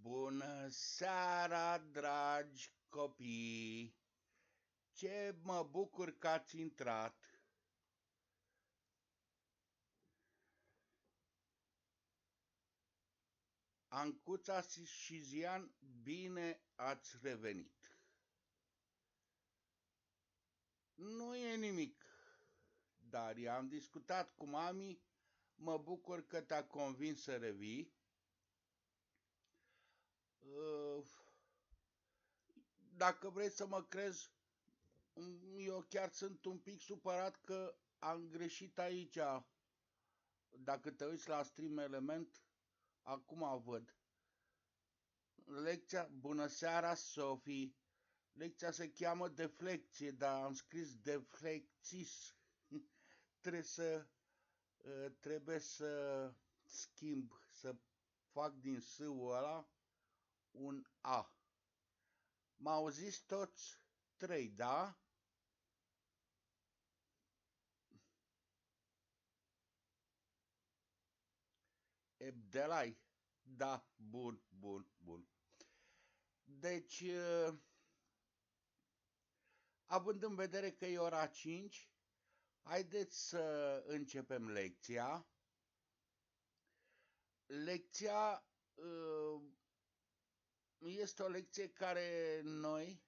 Bună seara, dragi copii! Ce mă bucur că ați intrat! Ancuța și Zian, bine ați revenit! Nu e nimic, dar i-am discutat cu mami, mă bucur că te-a convins să revii. Dacă vrei să mă crezi, eu chiar sunt un pic supărat că am greșit aici. Dacă te uiți la Stream Element, acum văd. Lecția, bună seara, Sofie. Lecția se cheamă deflecție, dar am scris deflecțis. Trebuie să schimb, să fac din S-ul ăla un A. M-auziți toți trei, da? Ebdelai? Da, bun. Deci, având în vedere că e ora 5, haideți să începem lecția. Lecția este o lecție care noi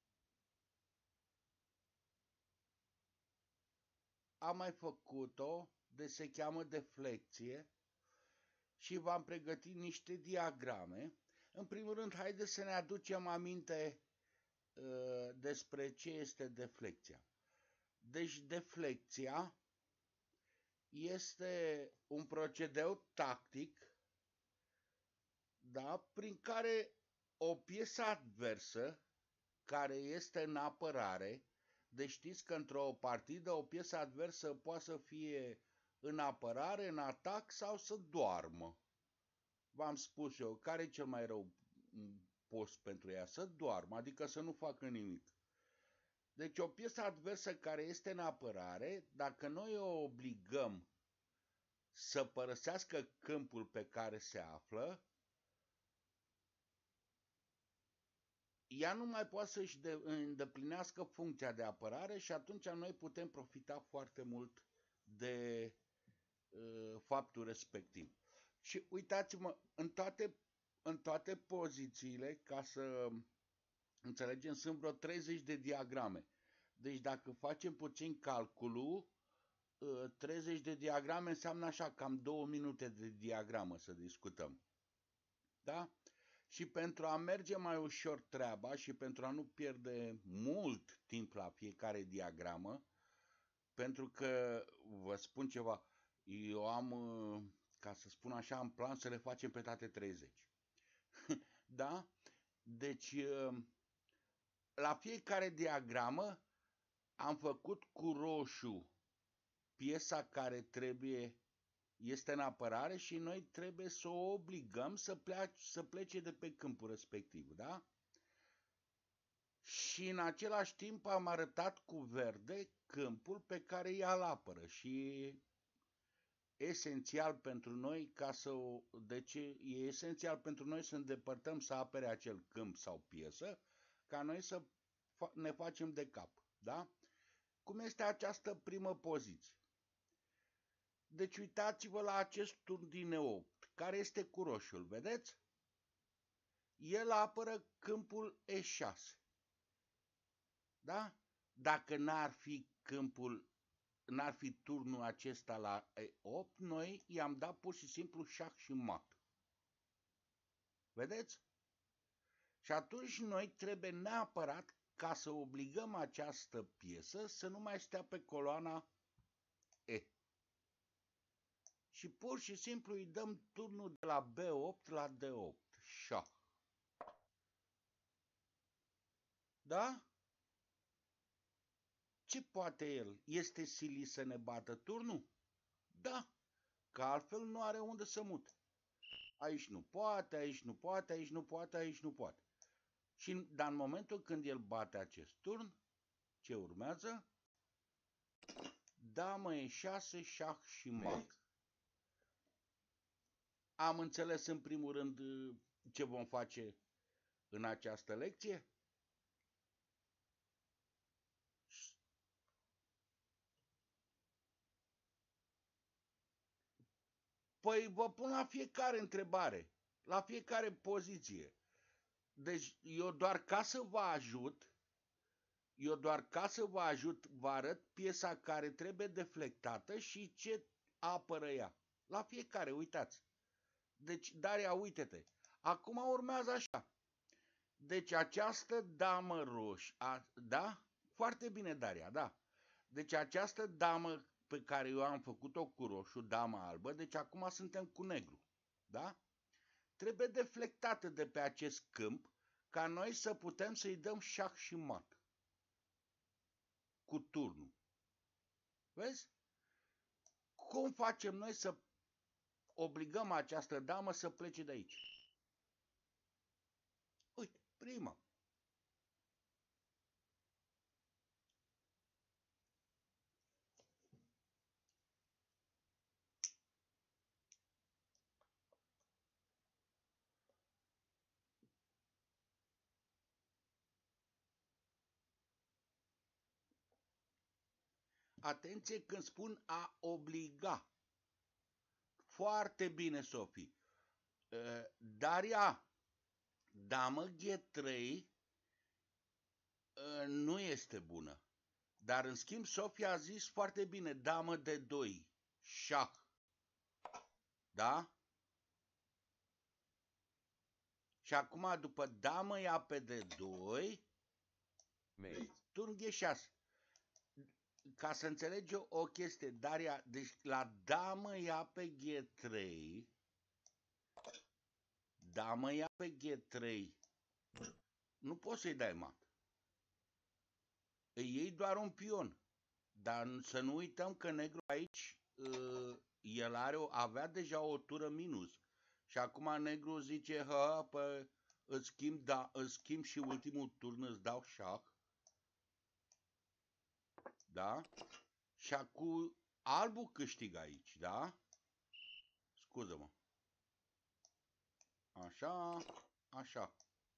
am mai făcut-o, se cheamă deflecție și v-am pregătit niște diagrame. În primul rând, haideți să ne aducem aminte despre ce este deflecția. Deci deflecția este un procedeu tactic, da, prin care o piesă adversă care este în apărare, deci știți că într-o partidă o piesă adversă poate să fie în apărare, în atac sau să doarmă. V-am spus eu, care e cel mai rău post pentru ea? Să doarmă, adică să nu facă nimic. Deci o piesă adversă care este în apărare, dacă noi o obligăm să părăsească câmpul pe care se află, ea nu mai poate să-și îndeplinească funcția de apărare și atunci noi putem profita foarte mult de faptul respectiv. Și uitați-mă, în toate pozițiile, ca să înțelegem, sunt vreo 30 de diagrame. Deci dacă facem puțin calculul, 30 de diagrame înseamnă așa cam 2 minute de diagramă să discutăm. Da? Și pentru a merge mai ușor treaba și pentru a nu pierde mult timp la fiecare diagramă, pentru că vă spun ceva, eu am, ca să spun așa, în plan să le facem pe toate 30. Da? Deci, la fiecare diagramă am făcut cu roșu piesa care este în apărare și noi trebuie să o obligăm să plece de pe câmpul respectiv, da? Și în același timp am arătat cu verde câmpul pe care ea îl apără și esențial pentru noi deci e esențial pentru noi să îndepărtăm să apere acel câmp sau piesă, ca noi să ne facem de cap, da? Cum este această primă poziție? Deci uitați-vă la acest turn din E8, care este cu roșiul, vedeți? El apără câmpul E6. Da? Dacă n-ar fi turnul acesta la E8, noi i-am dat pur și simplu șah și mat. Vedeți? Și atunci noi trebuie neapărat ca să obligăm această piesă să nu mai stea pe coloana E. Și pur și simplu îi dăm turnul de la B8 la D8. Șah. Da? Ce poate el? Este silit să ne bată turnul? Da, că altfel nu are unde să mute. Aici nu poate, aici nu poate, aici nu poate, aici nu poate. Dar în momentul când el bate acest turn, ce urmează? Damă E6, șah și mat. Am înțeles în primul rând ce vom face în această lecție? Păi vă pun la fiecare întrebare, la fiecare poziție. Deci eu doar ca să vă ajut, vă arăt piesa care trebuie deflectată și ce apără ea. La fiecare, uitați. Deci, Daria, uite-te. Acum urmează așa. Deci această damă roșie, da? Foarte bine, Daria, da. Deci această damă pe care eu am făcut-o cu roșu, dama albă, deci acum suntem cu negru, da? Trebuie deflectată de pe acest câmp ca noi să putem să-i dăm șah și mat cu turnul. Vezi? Cum facem noi să obligăm această damă să plece de aici? Uite, prima. Atenție când spun a obliga. Foarte bine, Sofie. Daria, damă G3 nu este bună. Dar în schimb Sofia a zis foarte bine, damă de 2, șah. Da? Și acum după damă ia pe de 2, turn G6. Ca să înțelegi o chestie, Daria, deci la damă ia pe G3, damă ia pe G3, nu poți să-i dai mat. Îi iei doar un pion. Dar să nu uităm că negru aici, el avea deja o tură minus. Și acum negru zice, îți schimb și ultimul turn îți dau șah. Da? Și acum albul câștigă aici, da? Scuză-mă. Așa, așa.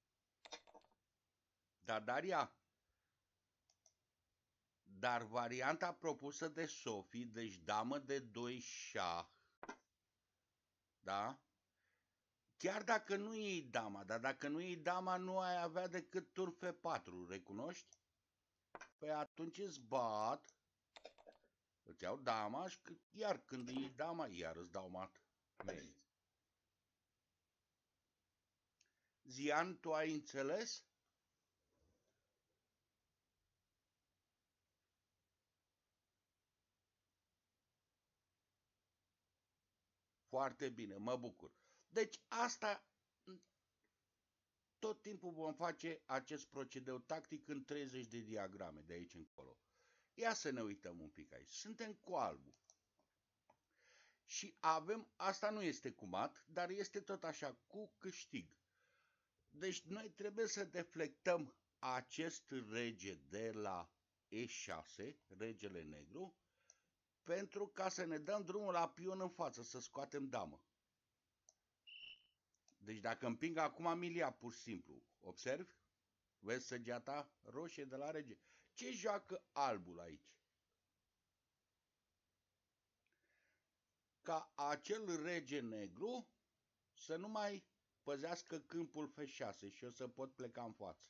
Daria, dar varianta propusă de Sofie, deci damă de 2 șah, da? Chiar dacă nu iei dama, dar dacă nu iei dama, nu ai avea decât turn F4, recunoști? Păi atunci îți bat, îți iau dama și iar când iei dama, iar îți dau mat. Zian, tu ai înțeles? Foarte bine, mă bucur. Deci asta, tot timpul vom face acest procedeu tactic în 30 de diagrame de aici încolo. Ia să ne uităm un pic aici. Suntem cu albul. Și avem, asta nu este cu mat, dar este tot așa, cu câștig. Deci noi trebuie să deflectăm acest rege de la E6, regele negru, pentru ca să ne dăm drumul la pion în față, să scoatem damă. Deci dacă împing acum milia pur și simplu, observi? Vezi săgeata roșie de la rege. Ce joacă albul aici? Ca acel rege negru să nu mai păzească câmpul F6 și eu să pot pleca în față.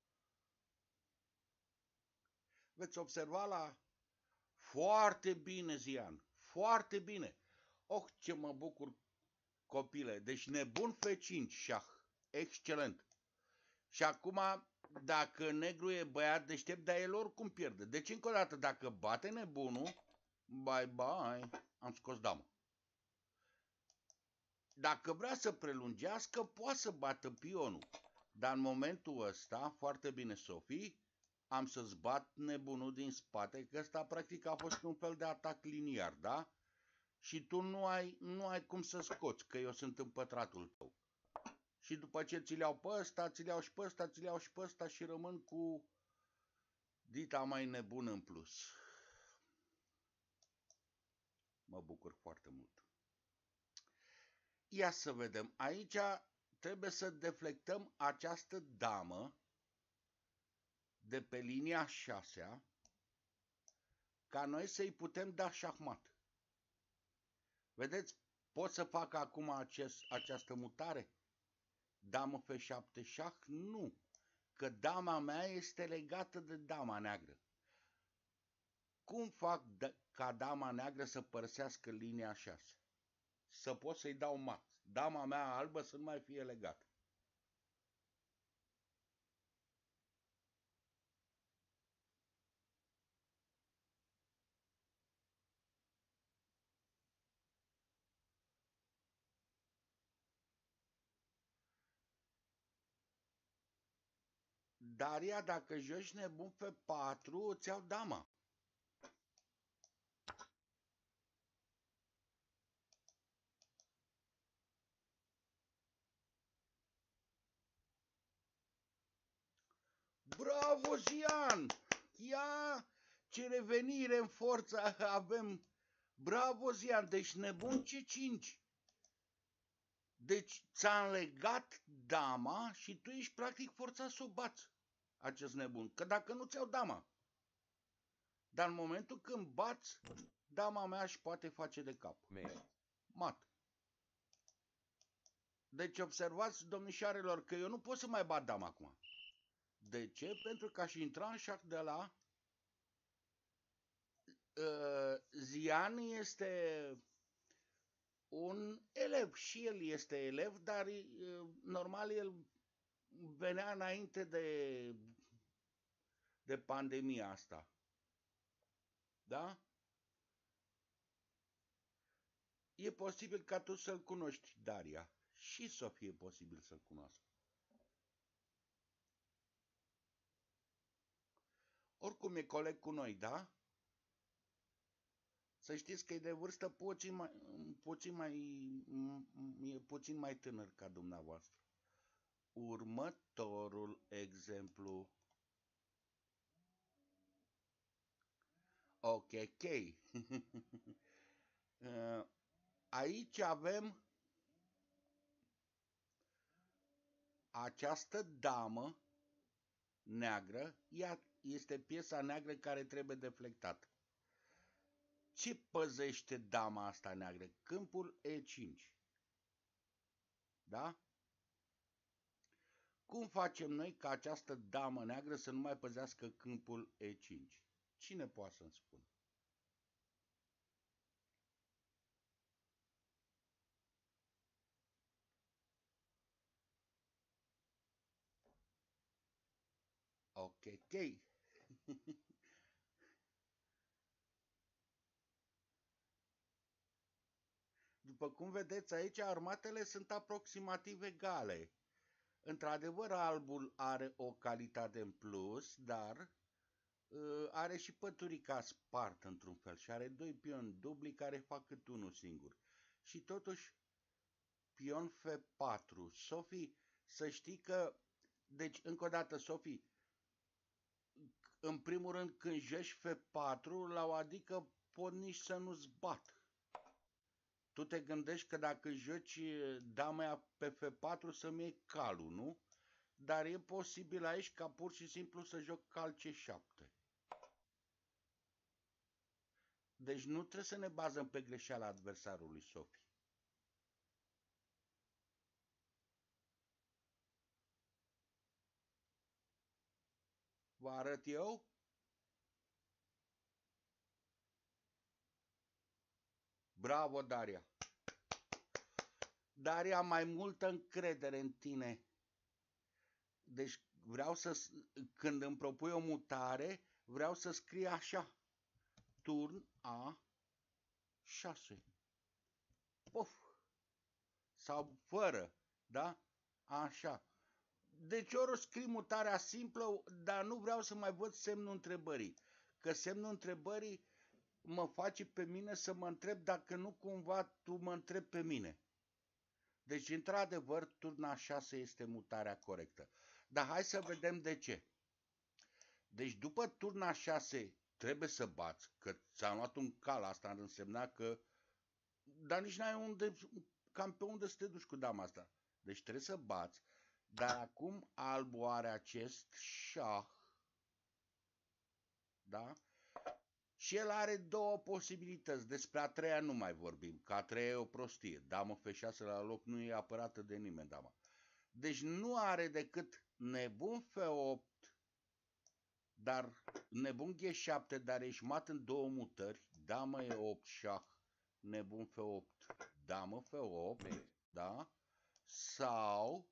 Veți observa la... Foarte bine, Zian, foarte bine. Oh, ce mă bucur, copile. Deci nebun F5, șah. Excelent. Și acum, dacă negru e băiat deștept, dar el oricum pierde. Deci, încă o dată, dacă bate nebunul, bye-bye, am scos damă. Dacă vrea să prelungească, poate să bată pionul. Dar în momentul ăsta, foarte bine, Sofie, am să-ți bat nebunul din spate, că ăsta practic a fost un fel de atac liniar, da? Și tu nu ai cum să scoți, că eu sunt împătratul tău. Și după ce ți le-au pe ăsta, ți le-au și pe ăsta, ți le-au și pe ăsta și rămân cu dita mai nebun în plus. Mă bucur foarte mult. Ia să vedem. Aici trebuie să deflectăm această damă de pe linia 6 ca noi să-i putem da șahmat. Vedeți? Pot să fac acum această mutare? Damă F7 șah? Nu. Că dama mea este legată de dama neagră. Cum fac ca dama neagră să părăsească linia 6? Să pot să-i dau mat. Dama mea albă să nu mai fie legată. Daria, dacă joci nebun pe 4, îți iau dama. Bravo, Zian! Ia, ce revenire în forță avem! Bravo, Zian! Deci nebun C5. Deci ți-am legat dama și tu ești practic forțat să o bați, acest nebun. Că dacă nu ți-au dama. Dar în momentul când bați, dama mea își poate face de cap. Mat. Deci observați, domnișoarelor, că eu nu pot să mai bat dama acum. De ce? Pentru că aș intra în șah de la... Zian este un elev și el este elev, dar normal el venea înainte de pandemia asta. Da? E posibil ca tu să-l cunoști, Daria. Și Sofie e posibil să-l cunoască. Oricum e coleg cu noi, da? Să știți că e de vârstă puțin mai tânăr ca dumneavoastră. Următorul exemplu. Ok. Aici avem această damă neagră. Ea este piesa neagră care trebuie deflectată. Ce păzește dama asta neagră? Câmpul E5. Da? Cum facem noi ca această damă neagră să nu mai păzească câmpul E5? Cine poate să-mi spună? Ok. După cum vedeți aici, armatele sunt aproximativ egale. Într-adevăr, albul are o calitate în plus, dar are și păturica spart într-un fel și are doi pioni dubli care fac cât unul singur. Și totuși, pion F4. Sofie, să știi că... Deci, încă o dată, Sofie, în primul rând, când joci F4, la o adică pot nici să nu-ți bat. Tu te gândești că dacă joci dama pe F4 să-mi iei calul, nu? Dar e posibil aici ca pur și simplu să joc cal C7. Deci nu trebuie să ne bazăm pe greșeala adversarului, Sofie. Vă arăt eu? Bravo, Daria! Daria, mai multă încredere în tine. Deci vreau să, când îmi propui o mutare, vreau să scrie așa. Turn A6. Puf! Sau fără, da? Așa. Deci ori scriu mutarea simplă, dar nu vreau să mai văd semnul întrebării. Că semnul întrebării mă face pe mine să mă întreb dacă nu cumva tu mă întrebi pe mine. Deci, într-adevăr, turna 6 este mutarea corectă. Dar hai să vedem de ce. Deci, după turna 6 trebuie să bați, că ți-am luat un cal, asta ar însemna că... Dar nici n-ai unde... cam pe unde să te duci cu dama asta. Deci trebuie să bați. Dar acum albul are acest șah. Da? Și el are două posibilități. Despre a treia nu mai vorbim, că a treia e o prostie. Damă F6 la loc nu e apărată de nimeni dama. Deci nu are decât nebun F8, dar nebun G7, dar ești mat în două mutări. Damă E8 șah, nebun F8, damă F8, da? Sau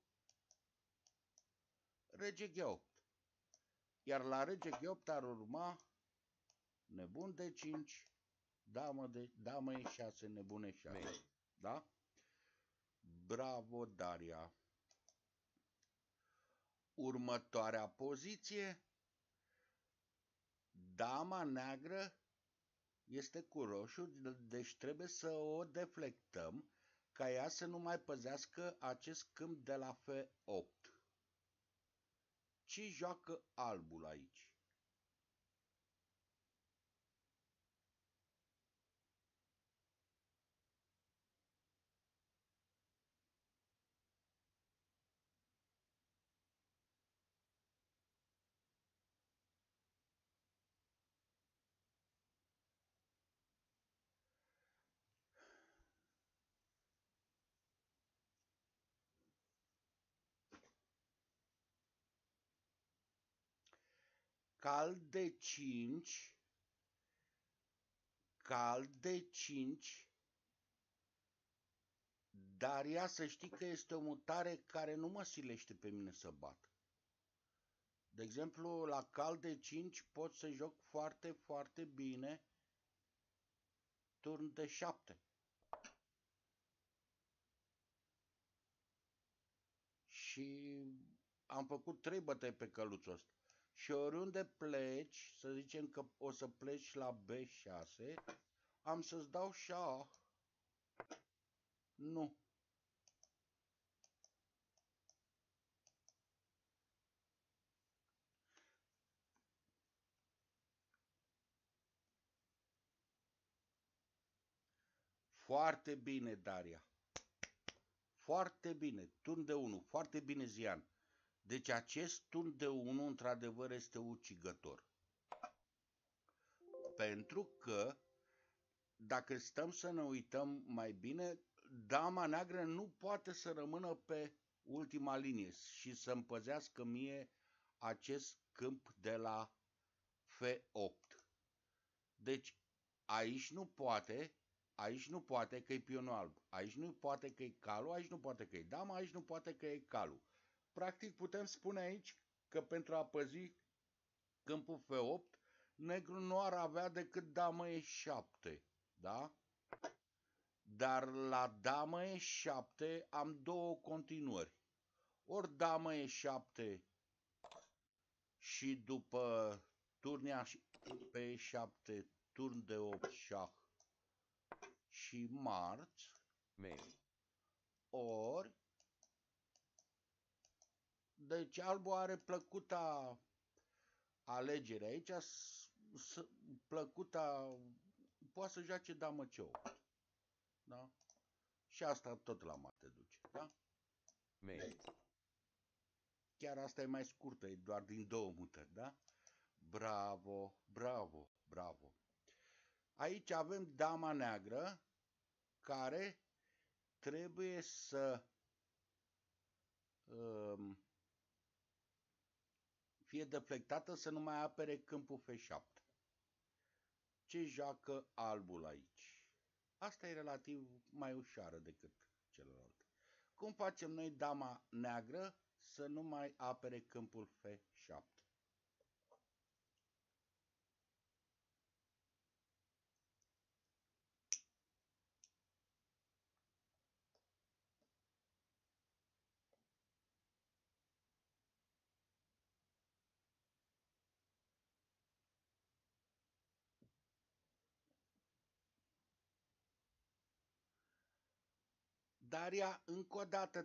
rege G8. Iar la rege G8 ar urma nebun D5, damă E6, nebun E6. Da? Bravo, Daria. Următoarea poziție, dama neagră este cu roșu, deci trebuie să o deflectăm ca ea să nu mai păzească acest câmp de la F8. Ce joacă albul aici? Cal de 5, cal de 5, dar ea să știi că este o mutare care nu mă silește pe mine să bat. De exemplu, la cal de 5 pot să joc foarte, foarte bine turn de 7. Și am făcut 3 bătăi pe căluțul ăsta. Și oriunde pleci, să zicem că o să pleci la B6, am să-ți dau șah. Nu. Foarte bine, Daria. Foarte bine. Turn de 1. Foarte bine, Zian. Deci acest turn de 1 într-adevăr este ucigător. Pentru că dacă stăm să ne uităm mai bine, dama neagră nu poate să rămână pe ultima linie și să împăzească mie acest câmp de la F8. Deci aici nu poate că e pionul alb, aici nu poate că e calul, aici nu poate că e dama, aici nu poate că e calul. Practic putem spune aici că pentru a păzi câmpul F8, negru nu ar avea decât damă E7, da? Dar la damă E7 am două continuări. Ori damă E7 și după turnia pe E7, turn de 8 șah și marți, ori, deci albul are plăcuta alegere aici, plăcuta, poate să joace damă C8, da? Și asta tot la mate duce, da? Chiar asta e mai scurtă, e doar din două mutări, da? Bravo, bravo, bravo. Aici avem dama neagră care trebuie să fie deflectată să nu mai apere câmpul F7. Ce joacă albul aici? Asta e relativ mai ușoară decât celălalt. Cum facem noi dama neagră să nu mai apere câmpul F7? Daria, încă o dată,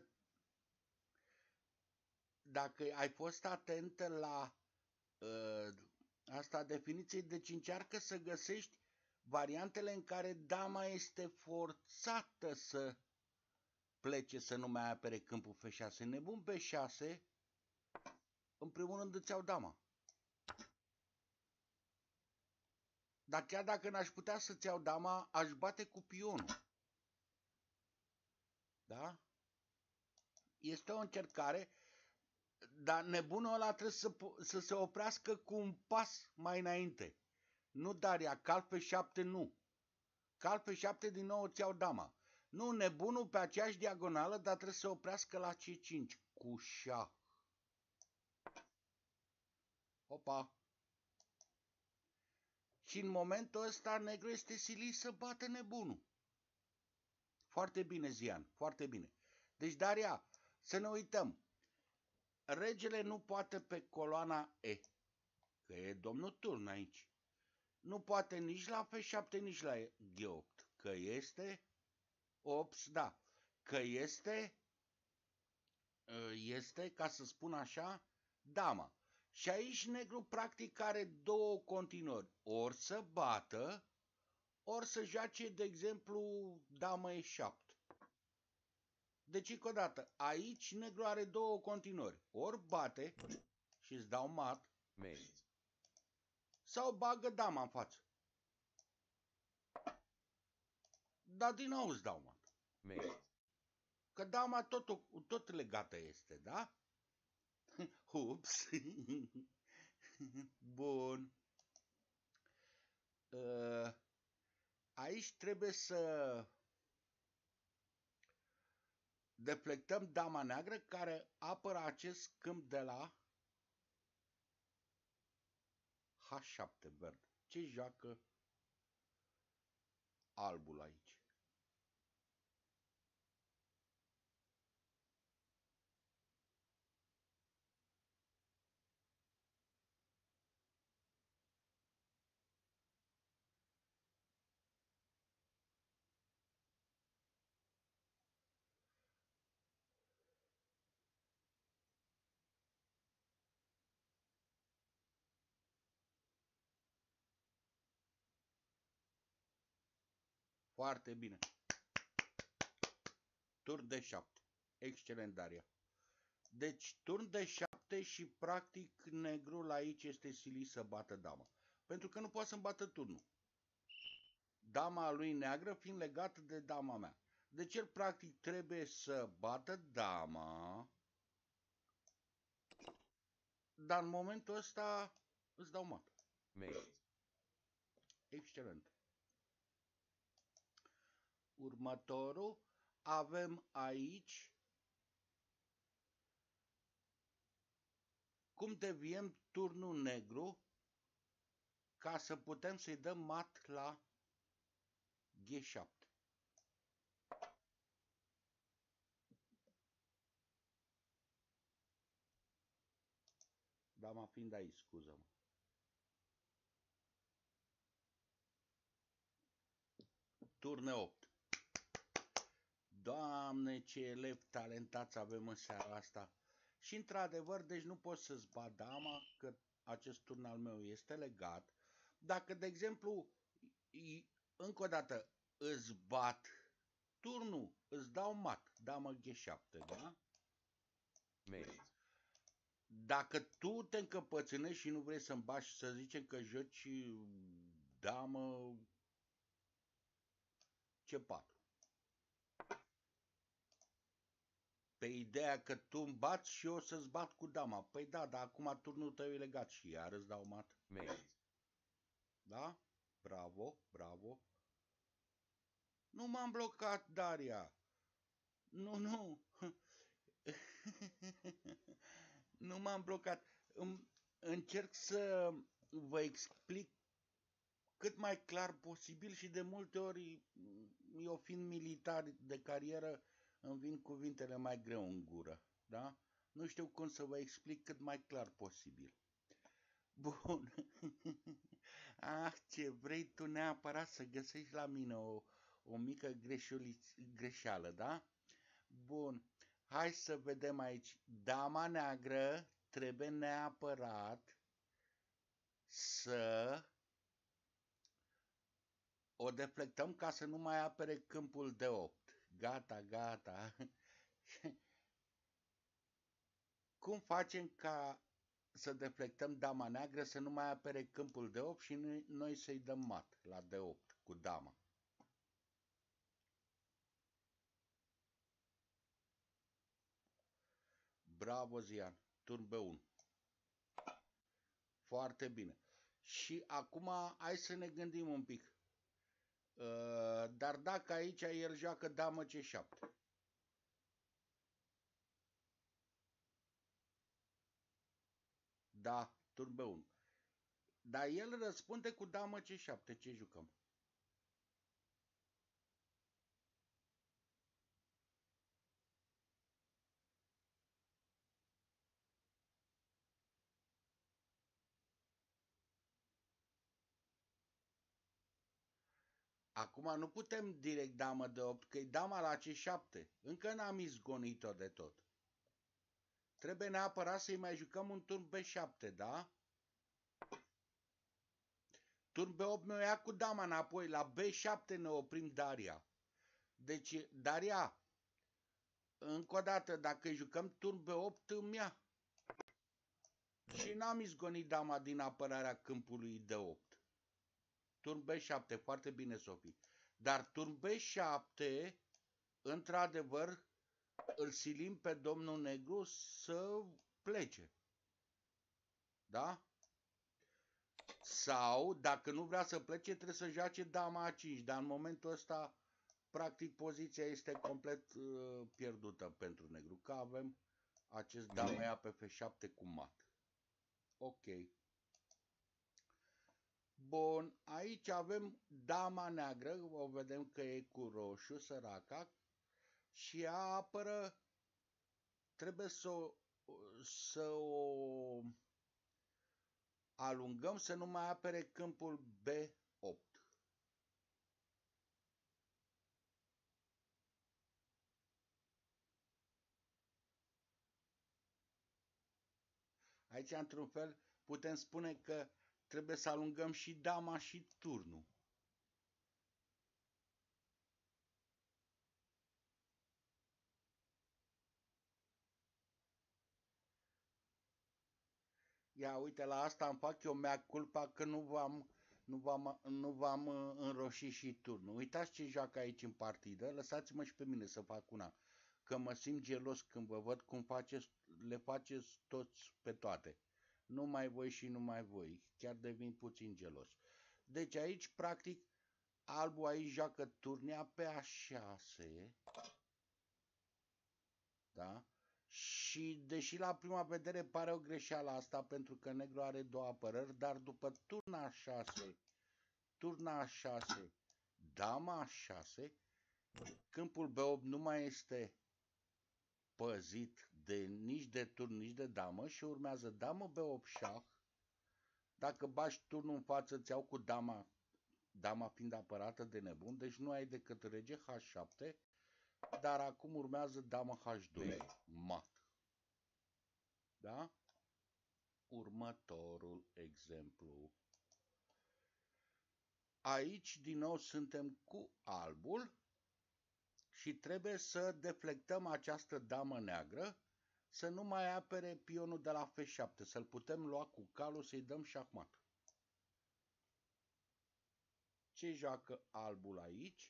dacă ai fost atentă la asta definiție, deci încearcă să găsești variantele în care dama este forțată să plece să nu mai apere câmpul F6. Nebun B6, în primul rând îți iau dama. Dar chiar dacă n-aș putea să-ți iau dama, aș bate cu pionul. Da? Este o încercare, dar nebunul ăla trebuie să se oprească cu un pas mai înainte. Nu, Daria, cal pe 7 nu. Cal pe 7 din nou îți iau dama. Nu, nebunul pe aceeași diagonală, dar trebuie să se oprească la C5. Cu șah. Opa. Și în momentul ăsta negru este silit să bată nebunul. Foarte bine, Zian, foarte bine. Deci, Daria, să ne uităm. Regele nu poate pe coloana E, că e domnul turn aici. Nu poate nici la F7, nici la G8, că este... Ops, da, că este, ca să spun așa, dama. Și aici negru practic are două continuări. Ori să bată, ori să joace, de exemplu, damă E7. Deci, încă o dată, aici negru are două continuări. Ori bate și îți dau mat, sau bagă dama în față. Dar din nou îți dau mat. Că dama tot legată este, da? Ups. Bun. Aici trebuie să deflectăm dama neagră care apără acest câmp de la H7 verde. Ce joacă albul aici? Foarte bine. Turn de 7. Excelent, Daria. Deci, turn de 7 și practic negrul aici este silit să bată dama. Pentru că nu poate să-mi bată turnul. Dama lui neagră fiind legată de dama mea. Deci el practic trebuie să bată dama. Dar în momentul ăsta îți dau mat. Excelent. Următorul avem aici cum deviem turnul negru ca să putem să-i dăm mat la G7. Dama fiind aici, scuză-mă. Turne 8. Doamne, ce elevi talentați avem în seara asta. Și într-adevăr, deci nu pot să-ți bat dama, că acest turn al meu este legat. Dacă, de exemplu, încă o dată, îți bat turnul, îți dau mat, damă G7, da? Dacă tu te încăpățânești și nu vrei să-mi bași, să zicem că joci damă C4. Pe ideea că tu îmi bați și eu să-ți bat cu dama. Păi da, dar acum turnul tău e legat și iar îți dau mat. Da? Bravo, bravo. Nu m-am blocat, Daria. Nu, nu. Nu m-am blocat. Încerc să vă explic cât mai clar posibil și de multe ori, eu fiind militar de carieră, îmi vin cuvintele mai greu în gură, da? Nu știu cum să vă explic cât mai clar posibil. Bun. Ah, ce vrei tu neapărat să găsești la mine o mică greșeală, da? Bun. Hai să vedem aici. Dama neagră trebuie neapărat să o deflectăm ca să nu mai apere câmpul de 8. Gata, gata. Cum facem ca să deflectăm dama neagră să nu mai apere câmpul de 8 și noi să-i dăm mat la D8 cu dama? Bravo, Zian. Turn B1. Foarte bine. Și acum hai să ne gândim un pic. Dar dacă aici el joacă damă C7. Da, turn B1. Dar el răspunde cu damă C7. Ce jucăm? Acum nu putem direct damă de 8, că e dama la C7. Încă n-am izgonit-o de tot. Trebuie neapărat să-i mai jucăm un turn B7, da? Turn B8 mi-o ia cu dama înapoi. La B7 ne oprim Daria. Deci, Daria, încă o dată, dacă jucăm turn B8, îmi ia. Și n-am izgonit dama din apărarea câmpului D8. Turn B7, foarte bine, Sofie. Dar turn B7, într-adevăr, îl silim pe domnul negru să plece. Da? Sau, dacă nu vrea să plece, trebuie să joace dama A5. Dar în momentul ăsta, practic, poziția este complet pierdută pentru negru. Că avem acest dama ia pe F7 cu mat. Ok. Bun, aici avem dama neagră, o vedem că e cu roșu, săraca, și ea apără, trebuie să o alungăm să nu mai apere câmpul B8. Aici, într-un fel, putem spune că trebuie să alungăm și dama și turnul. Ia, uite, la asta îmi fac eu mea culpa că nu v-am înroșit și turnul. Uitați ce joacă aici în partidă, lăsați-mă și pe mine să fac una. Că mă simt gelos când vă văd cum le faceți toți pe toate. Numai voi și numai voi. Chiar devin puțin gelos. Deci aici, practic, albul aici joacă turnea pe A6. Da? Și deși la prima vedere pare o greșeală asta, pentru că negru are două apărări, dar după turna A6, dama A6, câmpul B8 nu mai este păzit nici de turn, nici de damă și urmează damă B8 șah. Dacă bagi turnul în față, îți iau cu dama fiind apărată de nebun, deci nu ai decât rege H7, dar acum urmează dama H2, mat. Da? Următorul exemplu. Aici din nou suntem cu albul și trebuie să deflectăm această damă neagră să nu mai apere pionul de la F7, să-l putem lua cu calul să-i dăm șahmat. Ce joacă albul aici?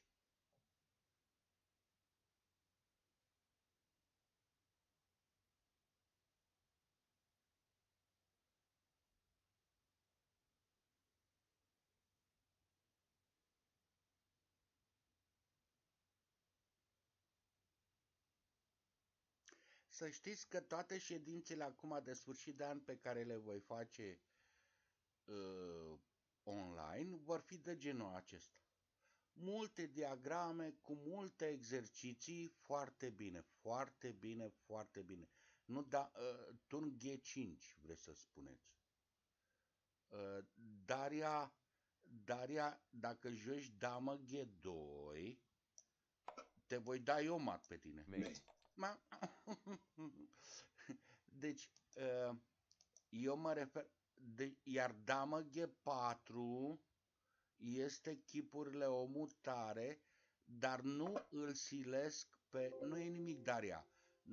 Să știți că toate ședințele acum de sfârșit de an pe care le voi face online vor fi de genul acesta. Multe diagrame cu multe exerciții, foarte bine, foarte bine, foarte bine. Nu da, turn G5, vreți să spuneți. Daria, dacă joci damă G2, te voi da eu mat pe tine. Deci, eu mă refer, iar damă G4 este chipurile o mutare, dar nu îl silesc pe... Nu e nimic, Daria.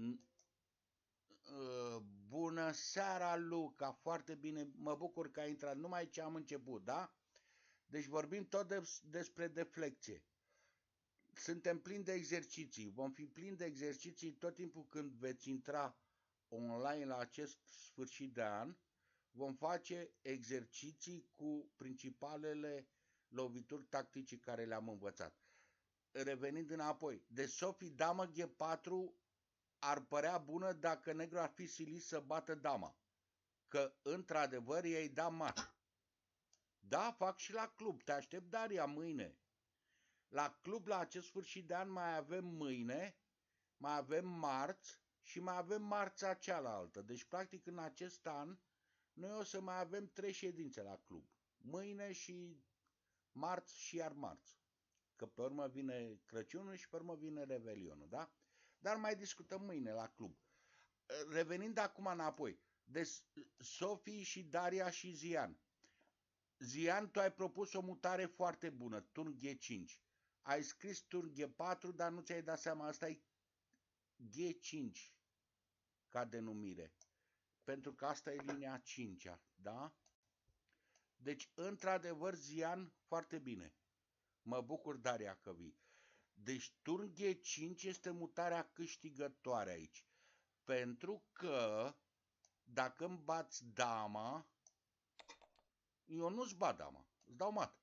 Bună seara, Luca, foarte bine, mă bucur că ai intrat, numai ce am început, da? Deci vorbim tot despre deflecție. Suntem plini de exerciții, vom fi plini de exerciții tot timpul când veți intra online la acest sfârșit de an. Vom face exerciții cu principalele lovituri tactice care le-am învățat. Revenind înapoi, de Sofie, damă G4 ar părea bună dacă negru ar fi silit să bată dama. Că, într-adevăr, ei da mat. Da, fac și la club. Te aștept, Daria, mâine. La club, la acest sfârșit de an, mai avem mâine, mai avem marți și mai avem marțea cealaltă. Deci, practic, în acest an, noi o să mai avem 3 ședințe la club. Mâine și marți și iar marți. Că pe urmă vine Crăciunul și pe urmă vine Revelionul, da? Dar mai discutăm mâine la club. Revenind acum înapoi, de Sofie și Daria și Zian. Zian, tu ai propus o mutare foarte bună, turn G5. Ai scris turn G4, dar nu ți-ai dat seama, asta e G5 ca denumire. Pentru că asta e linia 5-a, da? Deci, într-adevăr, Zian, foarte bine. Mă bucur, Daria, că vii. Deci, turn G5 este mutarea câștigătoare aici. Pentru că, dacă îmi bați dama, eu nu-ți bat dama, îți dau mat.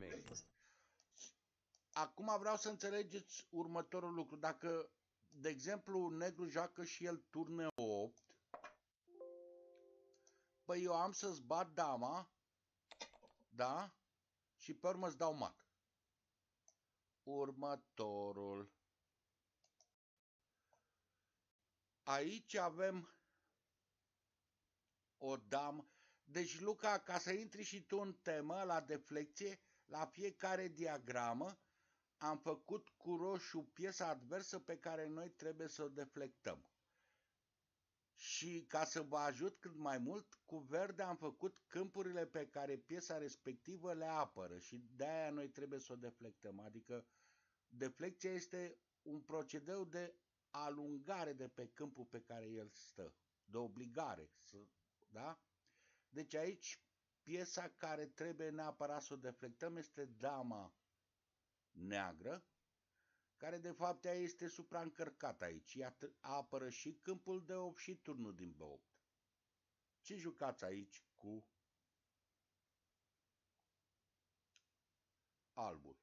Acum vreau să înțelegeți următorul lucru. Dacă, de exemplu, negru joacă și el turn 8, păi eu am să-ți bat dama, da? Și pe urmă îți dau mat. Următorul. Aici avem o damă. Deci, Luca, ca să intri și tu în temă, la deflecție, la fiecare diagramă, am făcut cu roșu piesa adversă pe care noi trebuie să o deflectăm. Și ca să vă ajut cât mai mult, cu verde am făcut câmpurile pe care piesa respectivă le apără și de-aia noi trebuie să o deflectăm. Adică deflecția este un procedeu de alungare de pe câmpul pe care el stă, de obligare, da? Deci aici piesa care trebuie neapărat să o deflectăm este dama neagră, care de fapt ea este supraîncărcată aici. Ea apără și câmpul de 8 și turnul din B8. Ce jucați aici cu albul?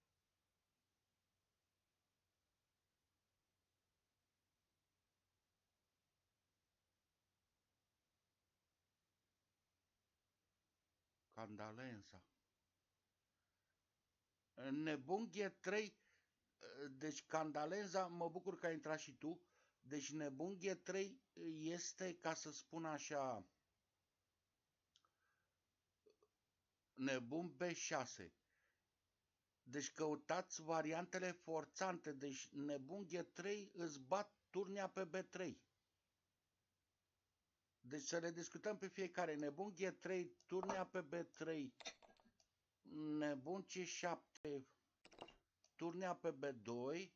Candalensa. Nebun G3. Deci Candalenza, mă bucur că ai intrat și tu. Deci Nebun G3 este, ca să spun așa, Nebun B6. Deci căutați variantele forțante. Deci Nebun G3 îți bat turnea pe B3. Deci să le discutăm pe fiecare. Nebun G3, turnea pe B3. Nebun C7, turnea pe B2.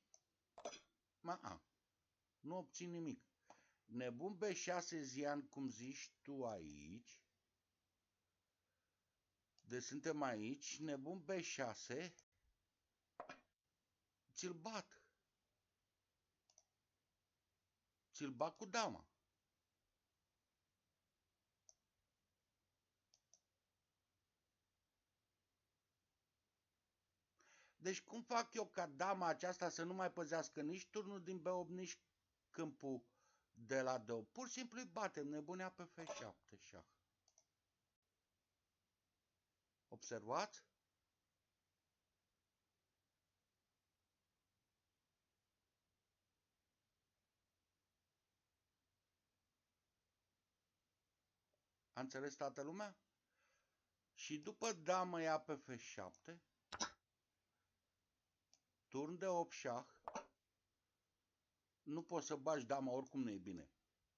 Nu obțin nimic. Nebun B6, Zian, cum zici tu aici. Deci suntem aici. Nebun B6. Ți-l bat. Ți-l bat cu dama. Deci cum fac eu ca dama aceasta să nu mai păzească nici turnul din B8, nici câmpul de la D8? Pur și simplu îi batem nebunea pe F7 șah. Observați? A înțeles toată lumea? Și după damă ia pe F7, turn de 8 șah, nu poți să bagi dama, oricum nu e bine.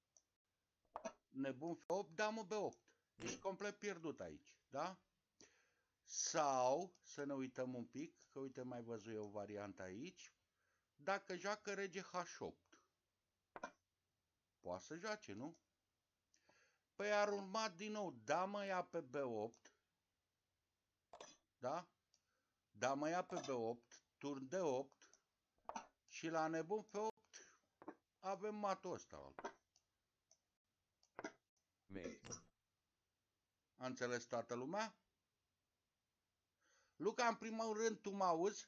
Nebun F8, damă B8. Ești complet pierdut aici, da? Sau, să ne uităm un pic, că uite mai văzut eu o variantă aici. dacă joacă rege H8. Poate să joace, nu? Păi ar urma din nou damă ia pe B8. Da? Damă ia pe B8, turn D8 și la nebun F8 avem matul ăsta. A înțeles toată lumea? Luca, în primul rând, tu mă auzi?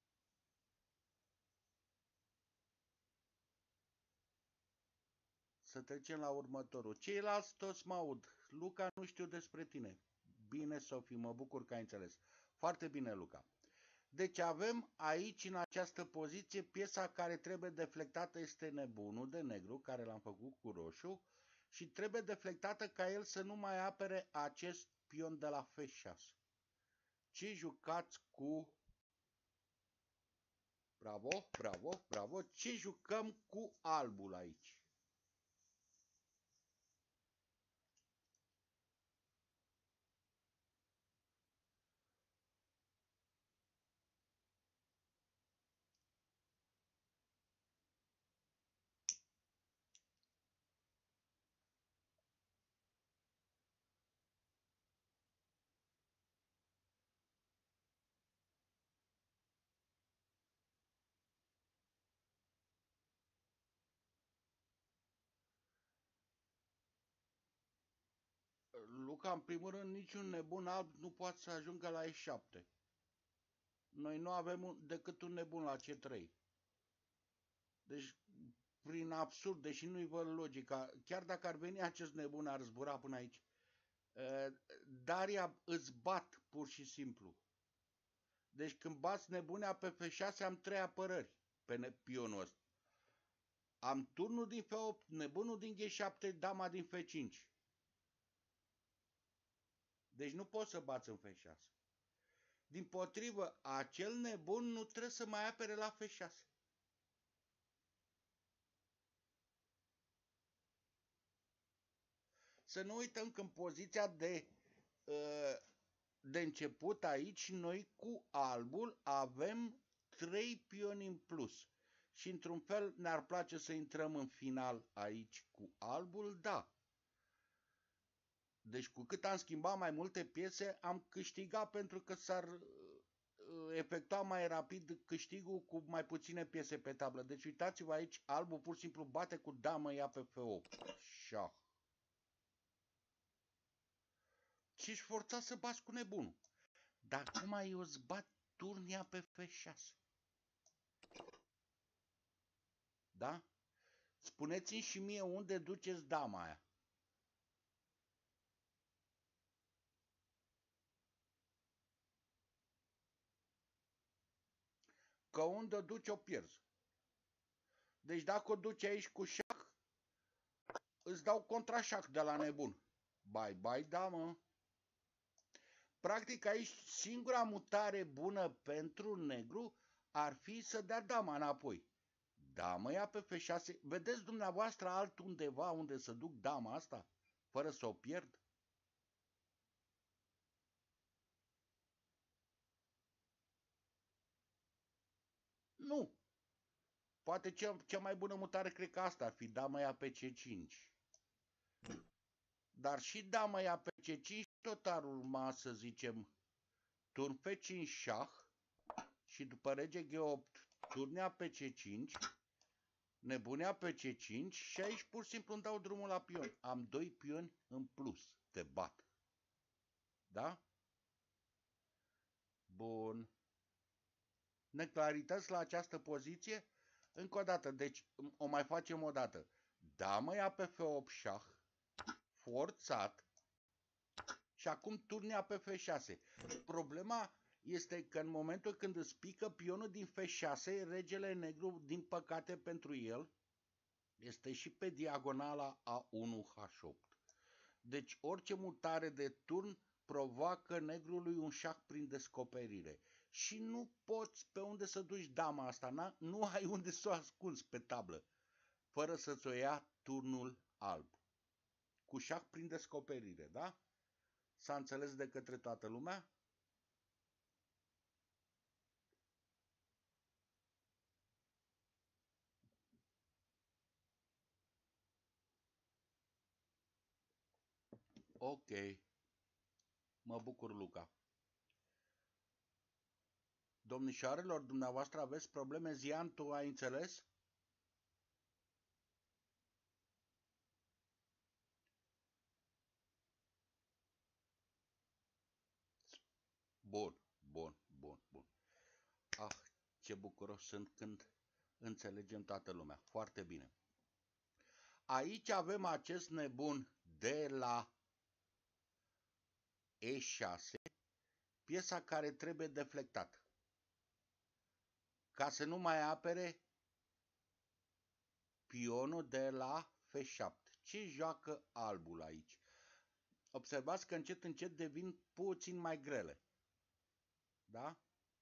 Să trecem la următorul. Ceilalți toți mă aud. Luca, nu știu despre tine. Bine, Sofie, mă bucur că ai înțeles. Foarte bine, Luca. Deci avem aici, în această poziție, piesa care trebuie deflectată este nebunul de negru, care l-am făcut cu roșu, și trebuie deflectată ca el să nu mai apere acest pion de la F6. Ce jucați cu... Bravo, bravo, bravo. Ce jucăm cu albul aici? Luca, în primul rând, niciun nebun alb nu poate să ajungă la E7. Noi nu avem decât un nebun la C3. Deci, prin absurd, deși nu-i văd logica, chiar dacă ar veni acest nebun, ar zbura până aici. Daria îți bat, pur și simplu. Deci când bați nebunea pe F6, am 3 apărări pe pionul ăsta. Am turnul din F8, nebunul din G7, dama din F5. Deci nu poți să bați în F6. Dimpotrivă, acel nebun nu trebuie să mai apere la F6. Să nu uităm că în poziția de început aici, noi cu albul avem 3 pioni în plus. Și într-un fel ne-ar place să intrăm în final aici cu albul, da. Deci cu cât am schimbat mai multe piese, am câștigat pentru că s-ar efectua mai rapid câștigul cu mai puține piese pe tablă. Deci uitați-vă aici, albul pur și simplu bate cu damă ia pe F8. Șah. Și-și forța să bați cu nebunul. Dar cum ai eu zbat turnia pe F6? Da? Spuneți-mi și mie unde duceți dama aia. Că unde o duci o pierzi. Deci dacă o duci aici cu șah, îți dau contrașah de la nebun. Bye bye damă. Practic aici singura mutare bună pentru negru ar fi să dea dama înapoi. Dama ia pe F6. Vedeți dumneavoastră altundeva unde să duc dama asta fără să o pierd? Nu. Poate cea mai bună mutare cred că asta ar fi dama ia pe C5. Dar și dama ia pe C5 tot ar urma să zicem turn F5 șah și după rege G8 turnea pe C5, nebunea pe C5 și aici pur și simplu îmi dau drumul la pion. Am 2 pioni în plus, te bat. Da? Bun. Neclarități la această poziție? Încă o dată, deci o mai facem o dată. Damă ia pe F8 șah, forțat, și acum turnea pe F6. Problema este că în momentul când îți pică pionul din F6, regele negru, din păcate pentru el, este și pe diagonala A1H8. Deci orice mutare de turn provoacă negrului un șah prin descoperire. Și nu poți pe unde să duci dama asta, nu ai unde să o ascunzi pe tablă, fără să-ți o ia turnul alb. Cu șah prin descoperire, da? S-a înțeles de către toată lumea? Ok, mă bucur, Luca. Domnișoarelor, dumneavoastră aveți probleme? Zian, tu ai înțeles? Bun, bun, bun, bun. Ah, ce bucuros sunt când înțelegem toată lumea. Foarte bine. Aici avem acest nebun de la E6, piesa care trebuie deflectat. Ca să nu mai apere pionul de la F7. Ce joacă albul aici? Observați că încet, încet devin puțin mai grele. Da?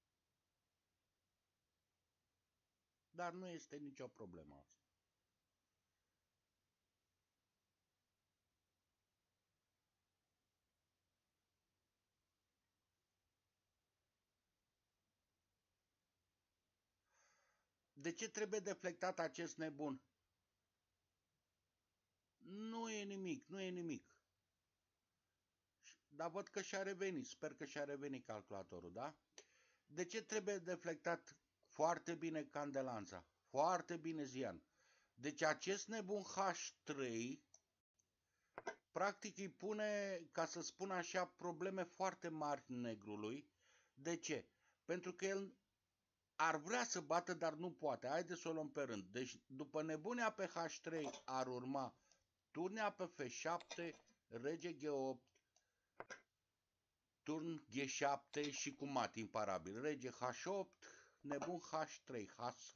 Dar nu este nicio problemă asta. De ce trebuie deflectat acest nebun? Nu e nimic, nu e nimic. Dar văd că și-a revenit, sper că și-a revenit calculatorul, da? De ce trebuie deflectat foarte bine candelanța? Foarte bine, Zian. Deci acest nebun H3 practic îi pune, ca să spun așa, probleme foarte mari negrului. De ce? Pentru că el ar vrea să bată, dar nu poate. Haideți să o luăm pe rând. Deci după nebunia pe H3 ar urma turnea pe F7, rege G8, turn G7 și cu mat imparabil. Rege H8, nebun H3, Has.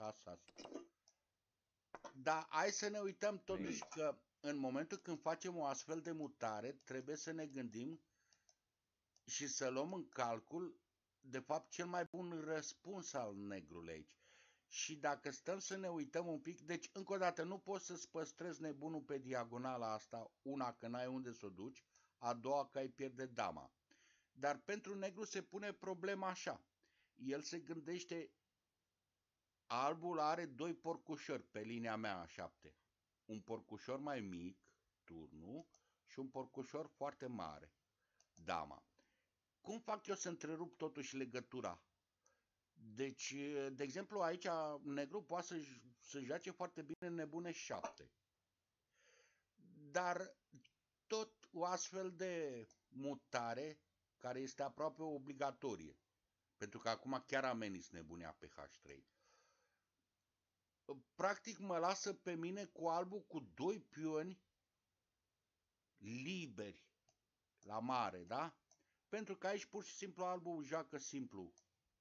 Dar hai să ne uităm totuși că în momentul când facem o astfel de mutare, trebuie să ne gândim și să luăm în calcul, de fapt, cel mai bun răspuns al negrului aici. Și dacă stăm să ne uităm un pic, deci încă o dată nu poți să-ți păstrezi nebunul pe diagonala asta, una că n-ai unde să o duci, a doua că ai pierde dama. Dar pentru negru se pune problema așa. El se gândește, albul are doi porcușori pe linia mea a 7. Un porcușor mai mic, turnul, și un porcușor foarte mare, dama. Cum fac eu să întrerup totuși legătura? Deci, de exemplu, aici negru poate să joace foarte bine nebune 7. Dar tot o astfel de mutare care este aproape obligatorie, pentru că acum chiar ameninț nebunia pe H3. Practic mă lasă pe mine cu albul cu doi pioni liberi la mare, da? Pentru că aici pur și simplu albul joacă simplu